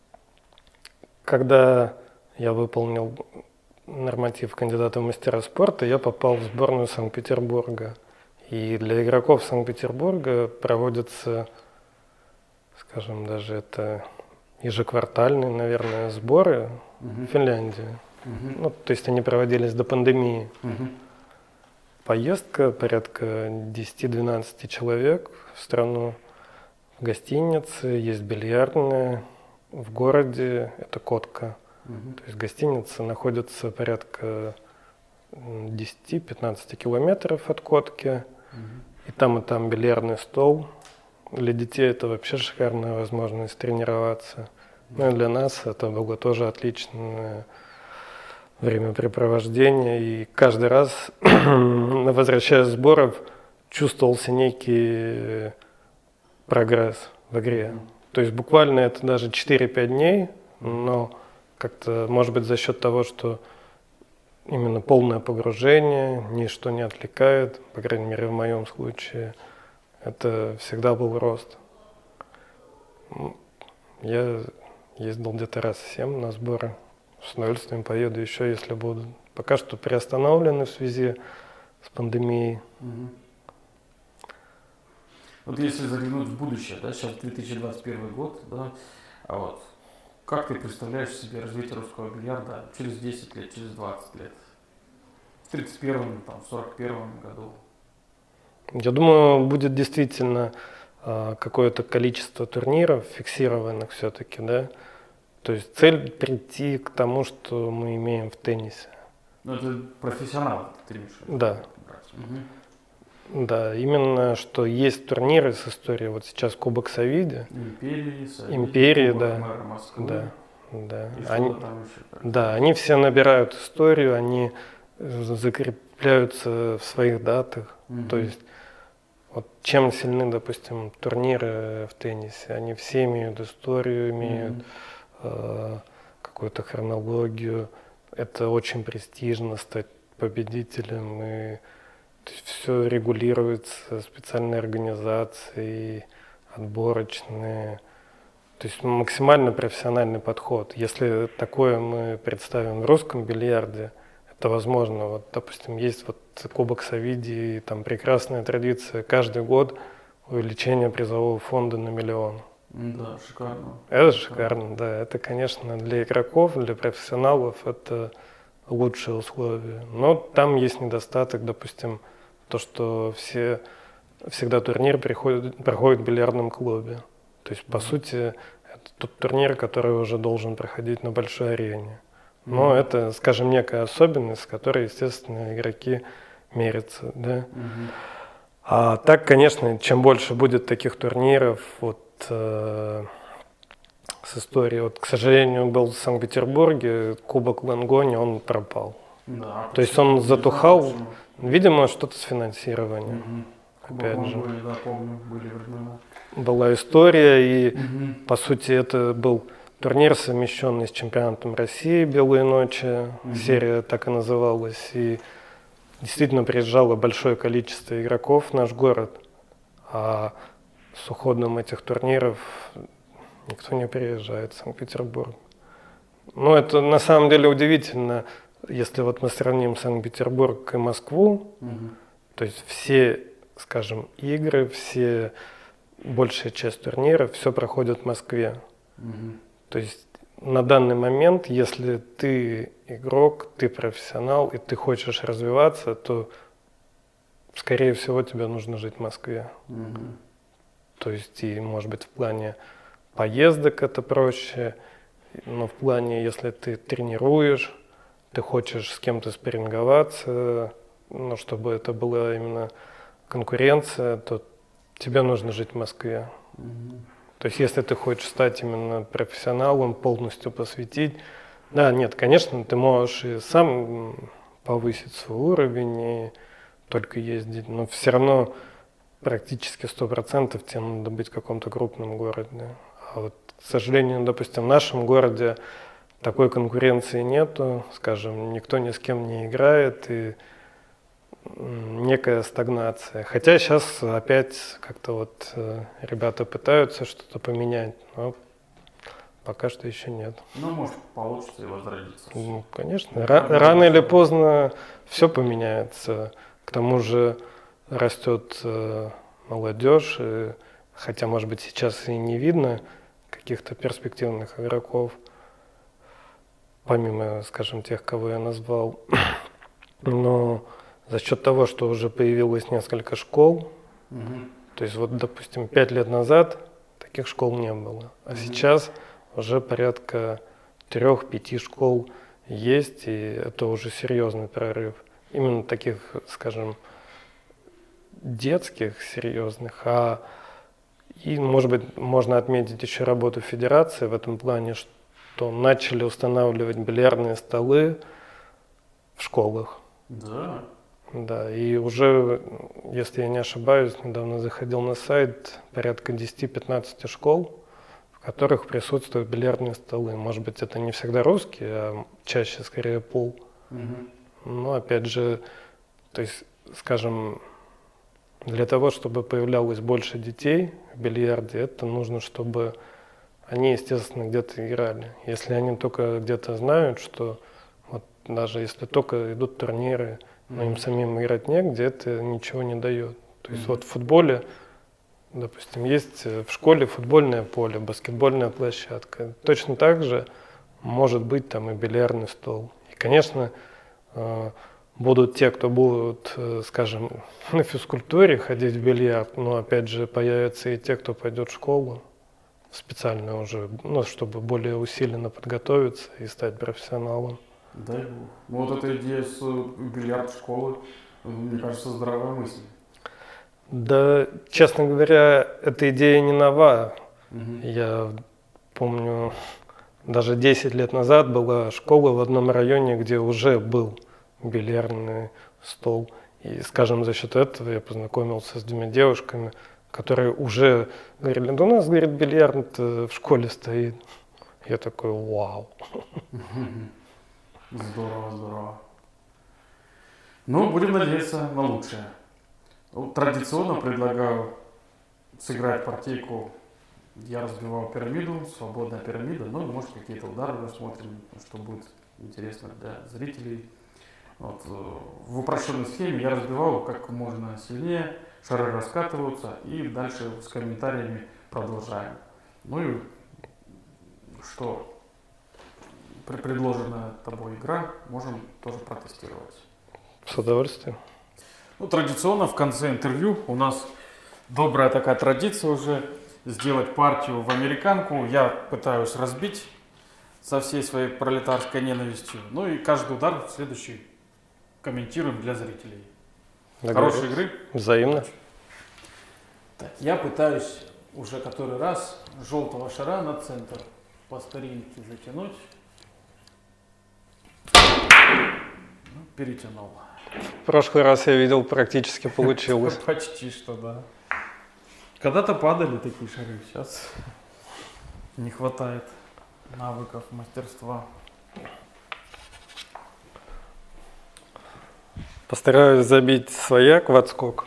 когда я выполнил норматив кандидата в мастера спорта, я попал в сборную Санкт-Петербурга. И для игроков Санкт-Петербурга проводятся, скажем, даже это ежеквартальные, наверное, сборы в Финляндии. То есть они проводились до пандемии. Поездка порядка 10-12 человек в страну. В гостинице есть бильярдная, в городе это Котка. То есть гостиница находится порядка 10-15 километров от Котки. И там бильярдный стол. Для детей это вообще шикарная возможность тренироваться. Ну и для нас это было тоже отличное времяпрепровождение. И каждый раз, возвращаясь с сборов, чувствовался некий прогресс в игре. То есть буквально это даже 4-5 дней, но как-то, может быть, за счет того, что именно полное погружение, ничто не отвлекает, по крайней мере, в моем случае, это всегда был рост. Я ездил где-то раз 7 на сборы, с удовольствием поеду еще, если буду. Пока что приостановлены в связи с пандемией. Вот если заглянуть в будущее, да, сейчас 2021 год, да, как ты представляешь себе развитие русского бильярда через 10 лет, через 20 лет? В 31-м, в 41-м году? Я думаю, будет действительно какое-то количество турниров фиксированных все-таки, да. То есть цель прийти к тому, что мы имеем в теннисе. Это профессионал, ты имеешь в виду? Да. Да, именно что есть турниры с историей. Вот сейчас Кубок Савиди. Империи, да. Мэра Москвы. Да. И они все набирают историю, они закрепляются в своих датах. То есть вот чем сильны, допустим, турниры в теннисе, они все имеют историю, имеют какую-то хронологию. Это очень престижно стать победителем, и то есть все регулируется специальной организацией, отборочные. То есть максимально профессиональный подход. Если такое мы представим в русском бильярде, это возможно. Вот, допустим, есть Кубок Савиди, там прекрасная традиция каждый год увеличение призового фонда на 1 миллион. Да, шикарно. Это шикарно, да. Это, конечно, для игроков, для профессионалов это лучшие условия. Но там есть недостаток, допустим, то, что всегда турнир проходит в бильярдном клубе. То есть, по сути, это тот турнир, который уже должен проходить на большой арене. Но это, скажем, некая особенность, с которой, естественно, игроки мерятся. Да? А так, конечно, чем больше будет таких турниров, с историей. Вот, к сожалению, был в Санкт-Петербурге, Кубок Лангони, он пропал. Да, То есть он затухал, почему? видимо, что-то с финансированием. Мгм. Кубок Опять же. Монголии, да, помню, были времена. Была история, и Мгм. по сути это был турнир, совмещенный с чемпионатом России «Белые ночи», серия так и называлась, и действительно приезжало большое количество игроков в наш город, а с уходом этих турниров никто не приезжает в Санкт-Петербург. Ну, это на самом деле удивительно, если вот мы сравним Санкт-Петербург и Москву, Мгм. то есть все, скажем, игры, большая часть турниров, все проходит в Москве. Мгм. То есть на данный момент, если ты игрок, ты профессионал и ты хочешь развиваться, то, скорее всего, тебе нужно жить в Москве. Мгм. То есть и, может быть, в плане поездок это проще, но в плане, если ты тренируешь, ты хочешь с кем-то спарринговаться, но чтобы это была именно конкуренция, то тебе нужно жить в Москве. Мгм. То есть если ты хочешь стать именно профессионалом, полностью посвятить, да, нет, конечно, ты можешь и сам повысить свой уровень и только ездить, но все равно практически 100% тебе надо быть в каком-то крупном городе. А вот, к сожалению, допустим, в нашем городе такой конкуренции нету, скажем, никто ни с кем не играет, и некая стагнация. Хотя сейчас опять как-то вот ребята пытаются что-то поменять, но пока что еще нет. Ну, может, получится и возродиться. Ну, конечно, рано или поздно все поменяется. К тому же растет молодежь, и, хотя, может быть, сейчас и не видно каких-то перспективных игроков, помимо, скажем, тех, кого я назвал. Но за счет того, что уже появилось несколько школ, Мгм. то есть вот, допустим, 5 лет назад таких школ не было, а сейчас уже порядка 3-5 школ есть, и это уже серьезный прорыв. Именно таких, скажем, детских, серьезных, и, может быть, можно отметить еще работу федерации в этом плане, что начали устанавливать бильярдные столы в школах. Да. Да, и уже, если я не ошибаюсь, недавно заходил на сайт, порядка 10-15 школ, в которых присутствуют бильярдные столы. Может быть, это не всегда русские, а чаще скорее пул. Мгм. Но опять же, то есть, скажем, для того, чтобы появлялось больше детей в бильярде, это нужно, чтобы они, естественно, где-то играли. Если они только где-то знают, что вот даже если только идут турниры, но им самим играть негде, это ничего не дает. То есть вот в футболе, допустим, есть в школе футбольное поле, баскетбольная площадка. Точно так же может быть там и бильярдный стол. И, конечно, будут те, кто будут, скажем, на физкультуре ходить в бильярд, но опять же появятся и те, кто пойдет в школу специально уже, ну, чтобы более усиленно подготовиться и стать профессионалом. Дай бог. Ну, вот эта идея с бильярд-школы, мне кажется, здравая мысль. Да, честно говоря, эта идея не нова. Мгм. Я помню, даже 10 лет назад была школа в одном районе, где уже был бильярдный стол. И, скажем, за счет этого я познакомился с 2 девушками, которые уже говорили, да у нас, говорит, бильярд в школе стоит. Я такой, вау. Здорово, здорово. Ну, будем надеяться на лучшее. Традиционно предлагаю сыграть партийку. Я разбивал пирамиду, свободная пирамида, ну, может, какие-то удары рассмотрим, что будет интересно для зрителей. Вот. В упрощенной схеме я разбивал как можно сильнее, шары раскатываются, и дальше с комментариями продолжаем. Ну и что предложенная тобой игра, можем тоже протестировать. С удовольствием. Ну, традиционно в конце интервью у нас добрая такая традиция уже сделать партию в американку. Я пытаюсь разбить со всей своей пролетарской ненавистью. Ну и каждый удар следующий комментируем для зрителей. Хорошей игры. Взаимно. Так, я пытаюсь уже который раз желтого шара на центр по старинке затянуть. Ну, перетянул. В прошлый раз я видел, практически получилось. Почти что, да. Когда-то падали такие шары, сейчас не хватает навыков, мастерства. Постараюсь забить свояк в отскок.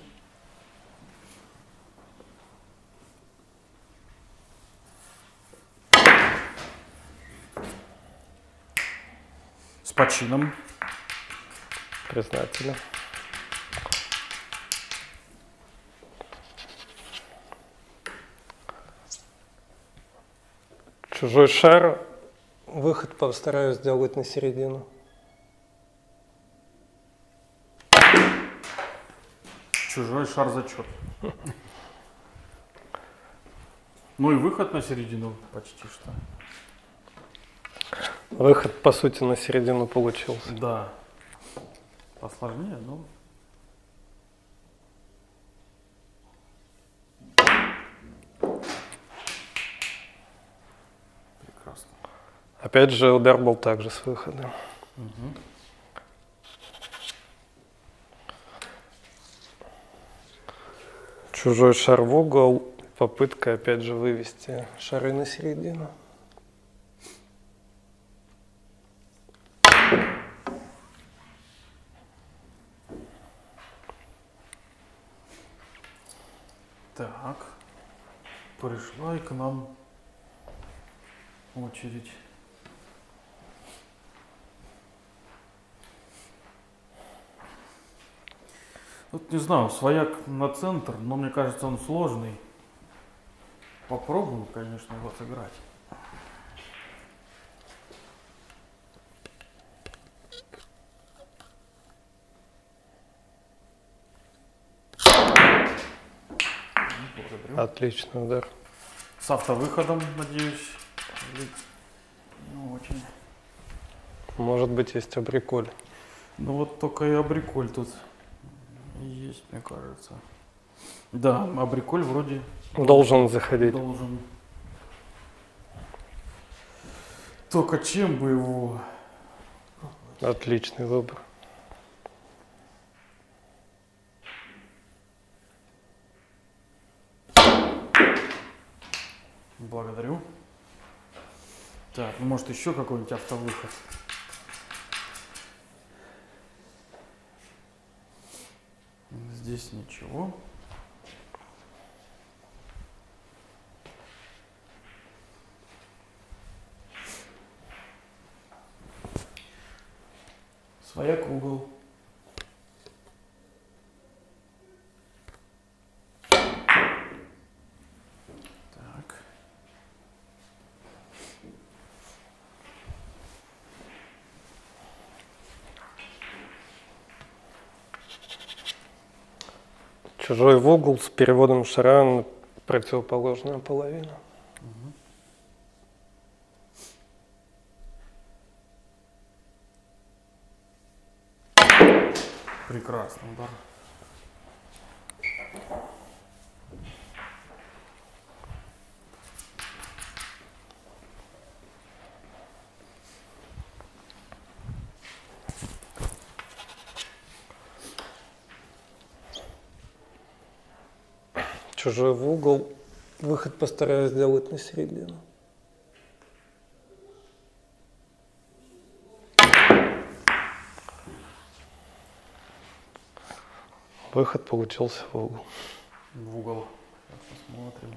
С почином. Признательно. Чужой шар. Выход постараюсь сделать на середину. Чужой шар зачет. Ну и выход на середину почти что. Выход, по сути, на середину получился. Да. Посложнее, но... Прекрасно. Опять же, удар был также с выхода. Чужой шар в угол. Попытка, опять же, вывести шары на середину. Так. Пришла и к нам очередь. Вот не знаю, свояк на центр, но мне кажется, он сложный. Попробую, конечно, его сыграть. Благодарю. Отличный удар. С автовыходом, надеюсь. Не очень. Может быть, есть абриколь. Ну вот только и абриколь тут есть, мне кажется. Да, абриколь вроде Должен заходить. должен. Только чем бы его... Отличный выбор. Благодарю. Так, ну может еще какой-нибудь автовыход. Здесь ничего. Свояк в угол. Так. Чужой в угол с переводом шара на противоположную половину. Прекрасный удар. Чужой в угол. Выход постараюсь сделать на середину. Выход получился в угол. В угол. Сейчас посмотрим.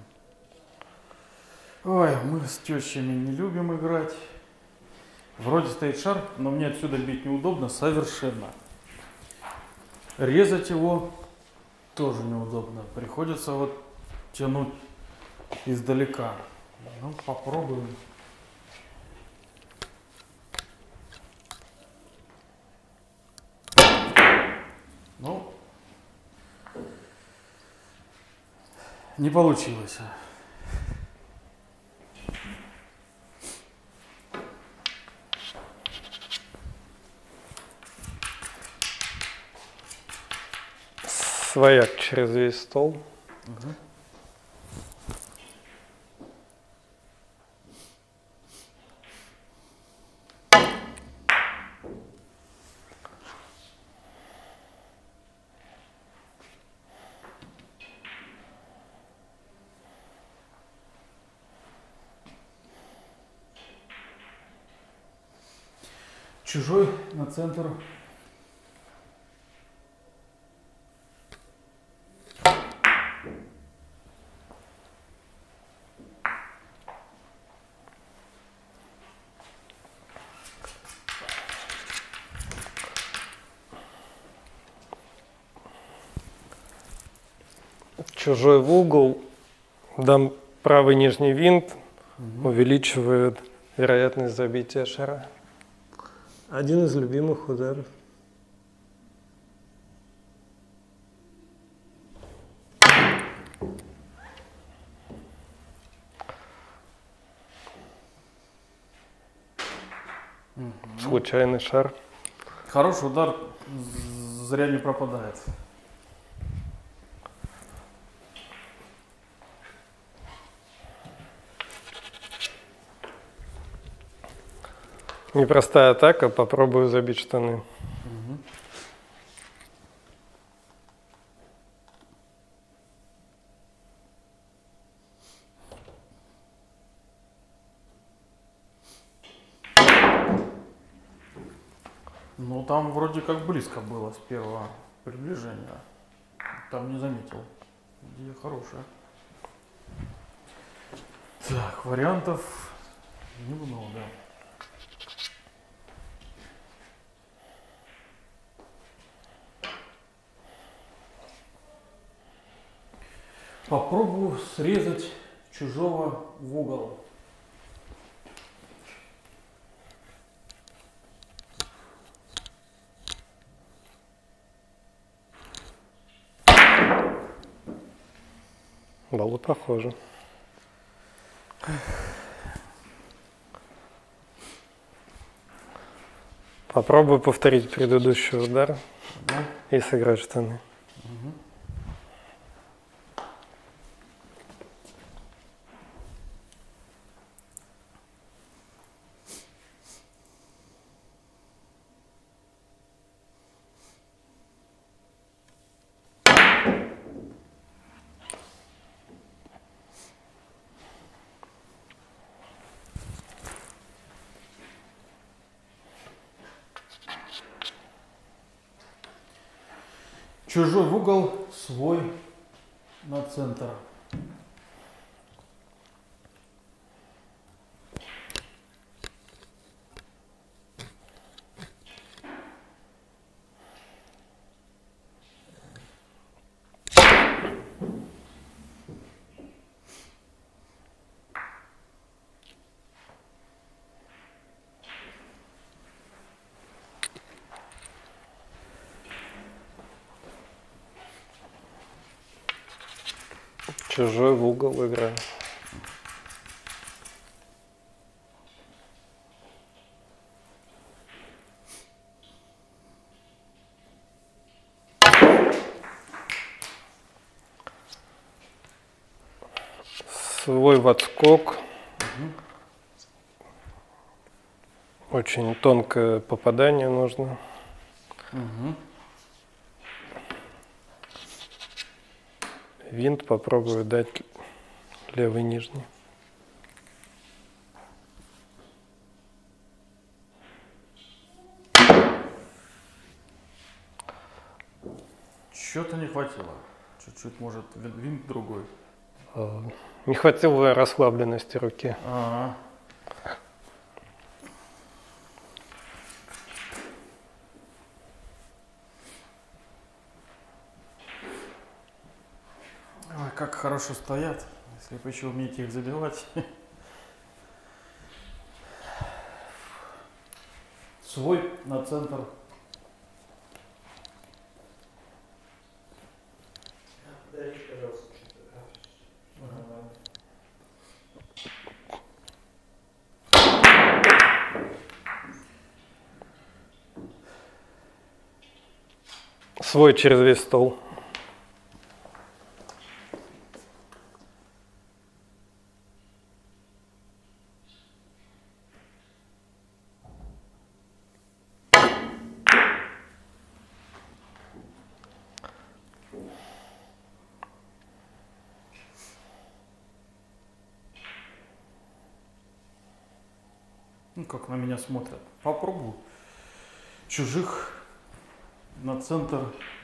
Ой, мы с тещами не любим играть. Вроде стоит шар, но мне отсюда бить неудобно совершенно. Резать его тоже неудобно. Приходится вот тянуть издалека. Ну, попробуем. Ну, не получилось. Свояк через весь стол. Чужой на центр. Чужой в угол. Дам правый нижний винт. Увеличивает вероятность забития шара. Один из любимых ударов. Случайный шар. Хороший удар зря не пропадает. Непростая атака, попробую забить штаны. Ну, там вроде как близко было с первого приближения. Там не заметил. Идея хорошая. Так, вариантов немного. Попробую срезать чужого в угол. Было похоже. Попробую повторить предыдущий удар и сыграть штаны. Чужой в угол, свой на центр. Чужой в угол играю. Свой в отскок. Очень тонкое попадание нужно. Винт попробую дать левый нижний. Чего-то не хватило. Чуть-чуть, может, винт другой. Не хватило расслабленности руки. Ага. Ой, как хорошо стоят, если бы еще умеете их забивать. Свой на центр. Свой через весь стол. Ну, как на меня смотрят. Попробую. чужих на центр.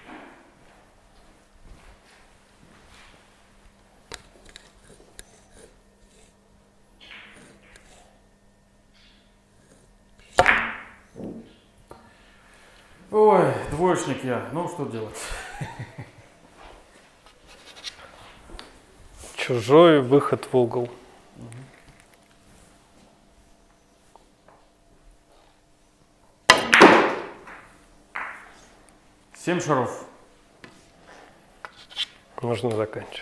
Ой, двоечник я. Ну, что делать? Чужой выход в угол. 7 шаров. Можно заканчивать.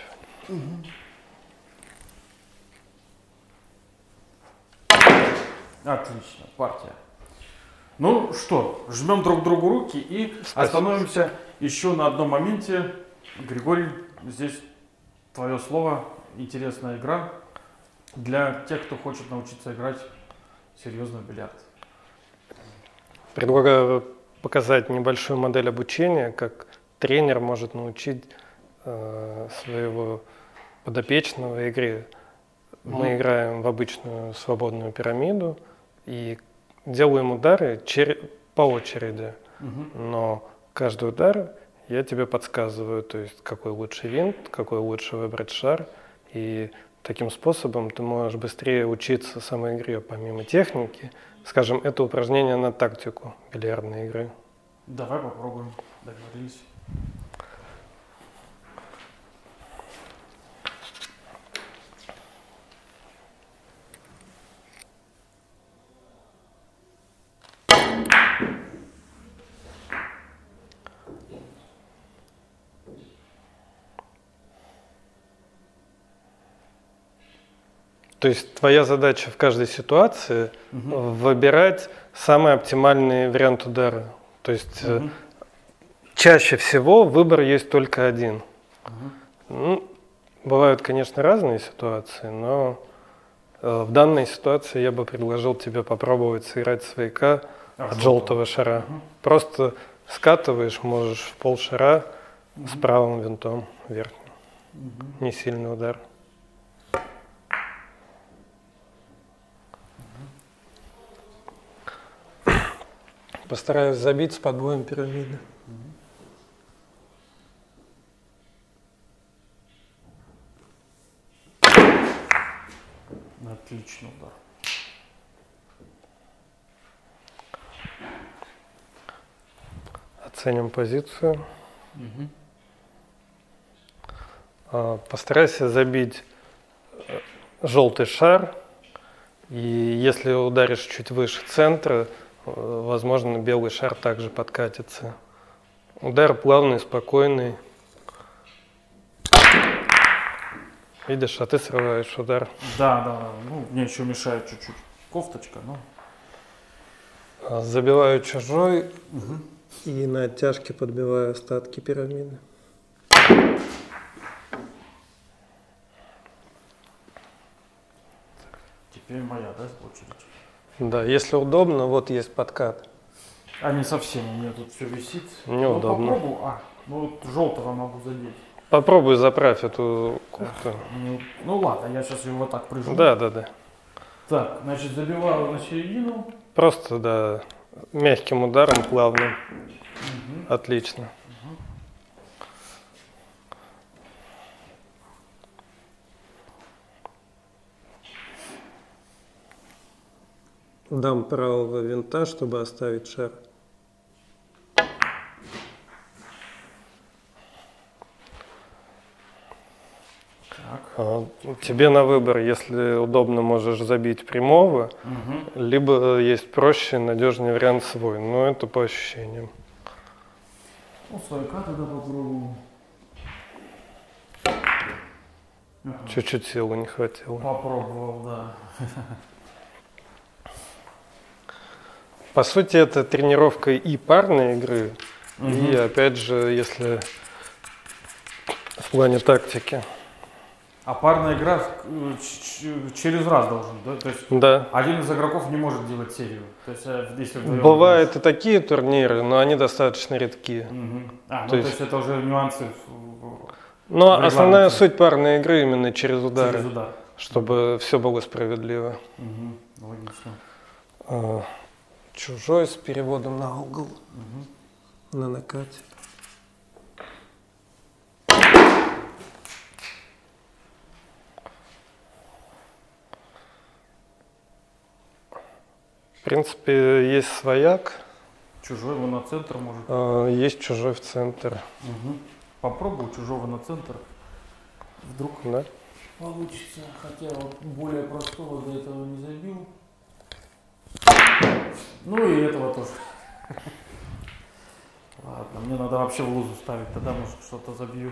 Отлично, партия. Ну что, жмем друг другу руки и Спасибо. остановимся еще на одном моменте. Григорий, здесь твое слово. Интересная игра для тех, кто хочет научиться играть серьезно в бильярд. Предлагаю показать небольшую модель обучения, как тренер может научить своего подопечного игре. Мы играем в обычную свободную пирамиду и делаем удары по очереди. Но каждый удар я тебе подсказываю, то есть какой лучший винт, какой лучше выбрать шар. И таким способом ты можешь быстрее учиться самой игре помимо техники. Скажем, это упражнение на тактику бильярдной игры. Давай попробуем. Договорились. То есть твоя задача в каждой ситуации выбирать самый оптимальный вариант удара. То есть чаще всего выбор есть только один. Ну, бывают, конечно, разные ситуации, но в данной ситуации я бы предложил тебе попробовать сыграть свояка от желтого шара. Просто скатываешь, можешь в полшара с правым винтом верхним. Не сильный удар. Постараюсь забить с подбоем пирамиды. Отличный удар. Оценим позицию. Постарайся забить желтый шар. И если ударишь чуть выше центра, возможно, белый шар также подкатится. Удар плавный, спокойный. Видишь, а ты срываешь удар. Да. Ну, мне еще мешает чуть-чуть кофточка, но... Забиваю чужой и на оттяжке подбиваю остатки пирамиды. Теперь моя, да, очередь? Да, если удобно, вот есть подкат. А не совсем, у меня тут все висит. Неудобно. Ну, попробую. Ну вот желтого могу задеть. Попробуй заправь эту кофту. Ну ладно, я сейчас ее вот так прижму. Да. Так, значит, забиваю на середину. Просто, да, мягким ударом, плавным. Отлично. Дам правого винта, чтобы оставить шар. Тебе на выбор, если удобно, можешь забить прямого, либо есть проще, надежный вариант свой, но это по ощущениям. Ну, свояка тогда попробую. Чуть-чуть силы не хватило. Попробовал, да. По сути, это тренировка и парной игры, и опять же, если в плане тактики. А парная игра через раз должен, да? То есть Да. один из игроков не может делать серию. То есть, если вдвоем Бывают и такие турниры, но они достаточно редкие. то есть это уже нюансы. Но в основная регламенте. суть парной игры именно через удары, Через удар. чтобы все было справедливо. Логично. чужой с переводом на угол. На накате. В принципе, есть свояк, Чужой его на центр может. есть чужой в центр. Попробую чужого на центр. Вдруг Да? получится. Хотя вот более простого до этого не забил. Ну и этого тоже. Ладно, мне надо вообще в лузу ставить, тогда может что-то забью.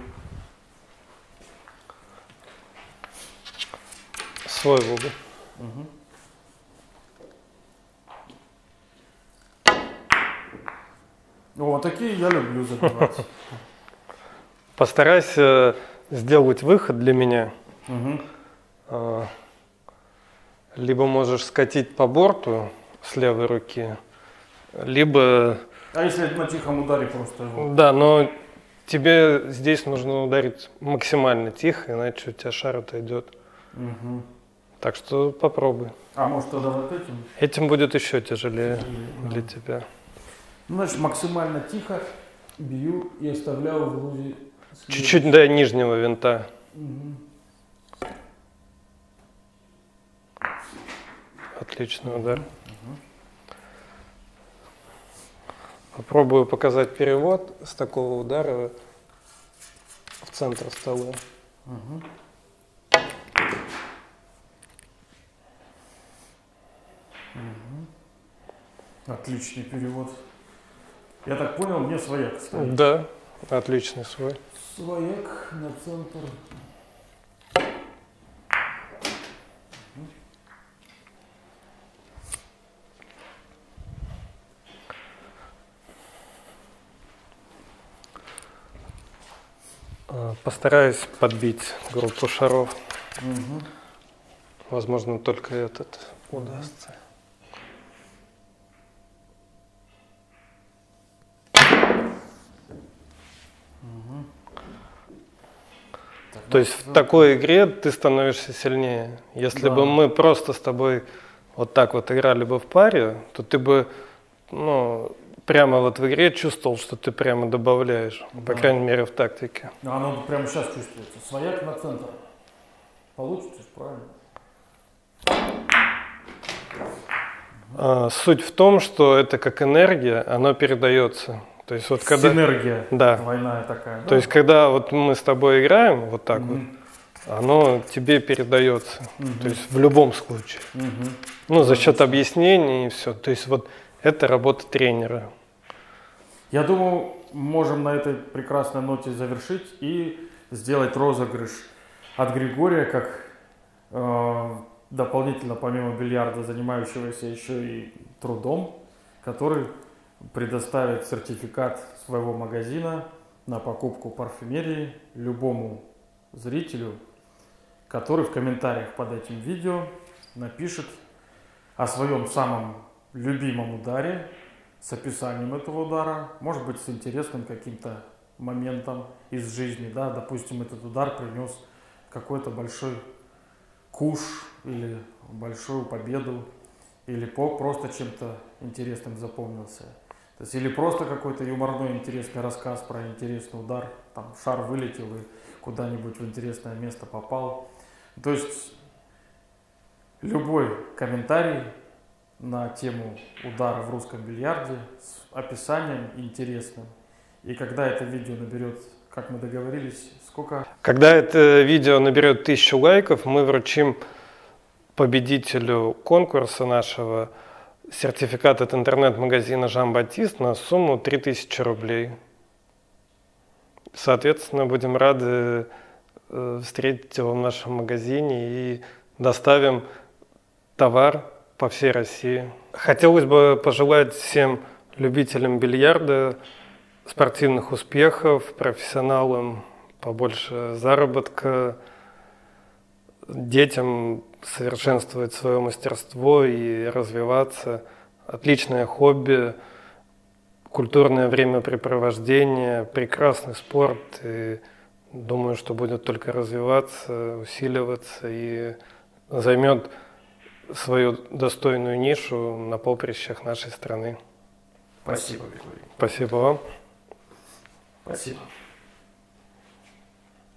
Свой в угол. О, такие я люблю забивать. Постарайся сделать выход для меня. Либо можешь скатить по борту с левой руки, либо... А если на тихом ударе просто его? Да, но тебе здесь нужно ударить максимально тихо, иначе у тебя шар отойдет. Так что попробуй. А может тогда вот этим? Этим будет еще тяжелее для тебя. Ну, значит, максимально тихо бью и оставляю в лузе. Чуть-чуть до нижнего винта. Отличный удар. Попробую показать перевод с такого удара в центр стола. Отличный перевод. Я так понял, мне свояк ставит. Да, отличный свой. Свояк на центр. Постараюсь подбить группу шаров. Возможно, только этот удастся. То есть в такой игре ты становишься сильнее. Если бы мы просто с тобой вот так вот играли бы в паре, то ты бы, прямо вот в игре чувствовал, что ты прямо добавляешь, по крайней мере в тактике. Оно прямо сейчас чувствуется. Свояк на центр. Получится, правильно? Суть в том, что это как энергия, оно передается. То есть вот когда... Синергия двойная такая. То есть когда вот мы с тобой играем вот так вот, оно тебе передается. То есть в любом случае. За счет объяснений и все. То есть вот это работа тренера. Я думаю, можем на этой прекрасной ноте завершить и сделать розыгрыш от Григория, как дополнительно помимо бильярда занимающегося еще и трудом, который предоставит сертификат своего магазина на покупку парфюмерии любому зрителю, который в комментариях под этим видео напишет о своем самом любимом ударе, с описанием этого удара, может быть, с интересным каким-то моментом из жизни, да, допустим, этот удар принес какой-то большой куш или большую победу, или просто чем-то интересным запомнился. То есть, или просто какой-то юморной интересный рассказ про интересный удар, там шар вылетел и куда-нибудь в интересное место попал. То есть любой комментарий на тему удара в русском бильярде с описанием интересным. И когда это видео наберет, как мы договорились, сколько? Когда это видео наберет 1000 лайков, мы вручим победителю конкурса нашего сертификат от интернет-магазина Жан-Батист на сумму 3000 рублей. Соответственно, будем рады встретить его в нашем магазине и доставим товар по всей России. Хотелось бы пожелать всем любителям бильярда спортивных успехов, профессионалам побольше заработка, детям совершенствовать свое мастерство и развиваться. Отличное хобби, культурное времяпрепровождение, прекрасный спорт. И думаю, что будет только развиваться, усиливаться и займет свою достойную нишу на поприщах нашей страны. Спасибо, Григорий. Спасибо вам. Спасибо.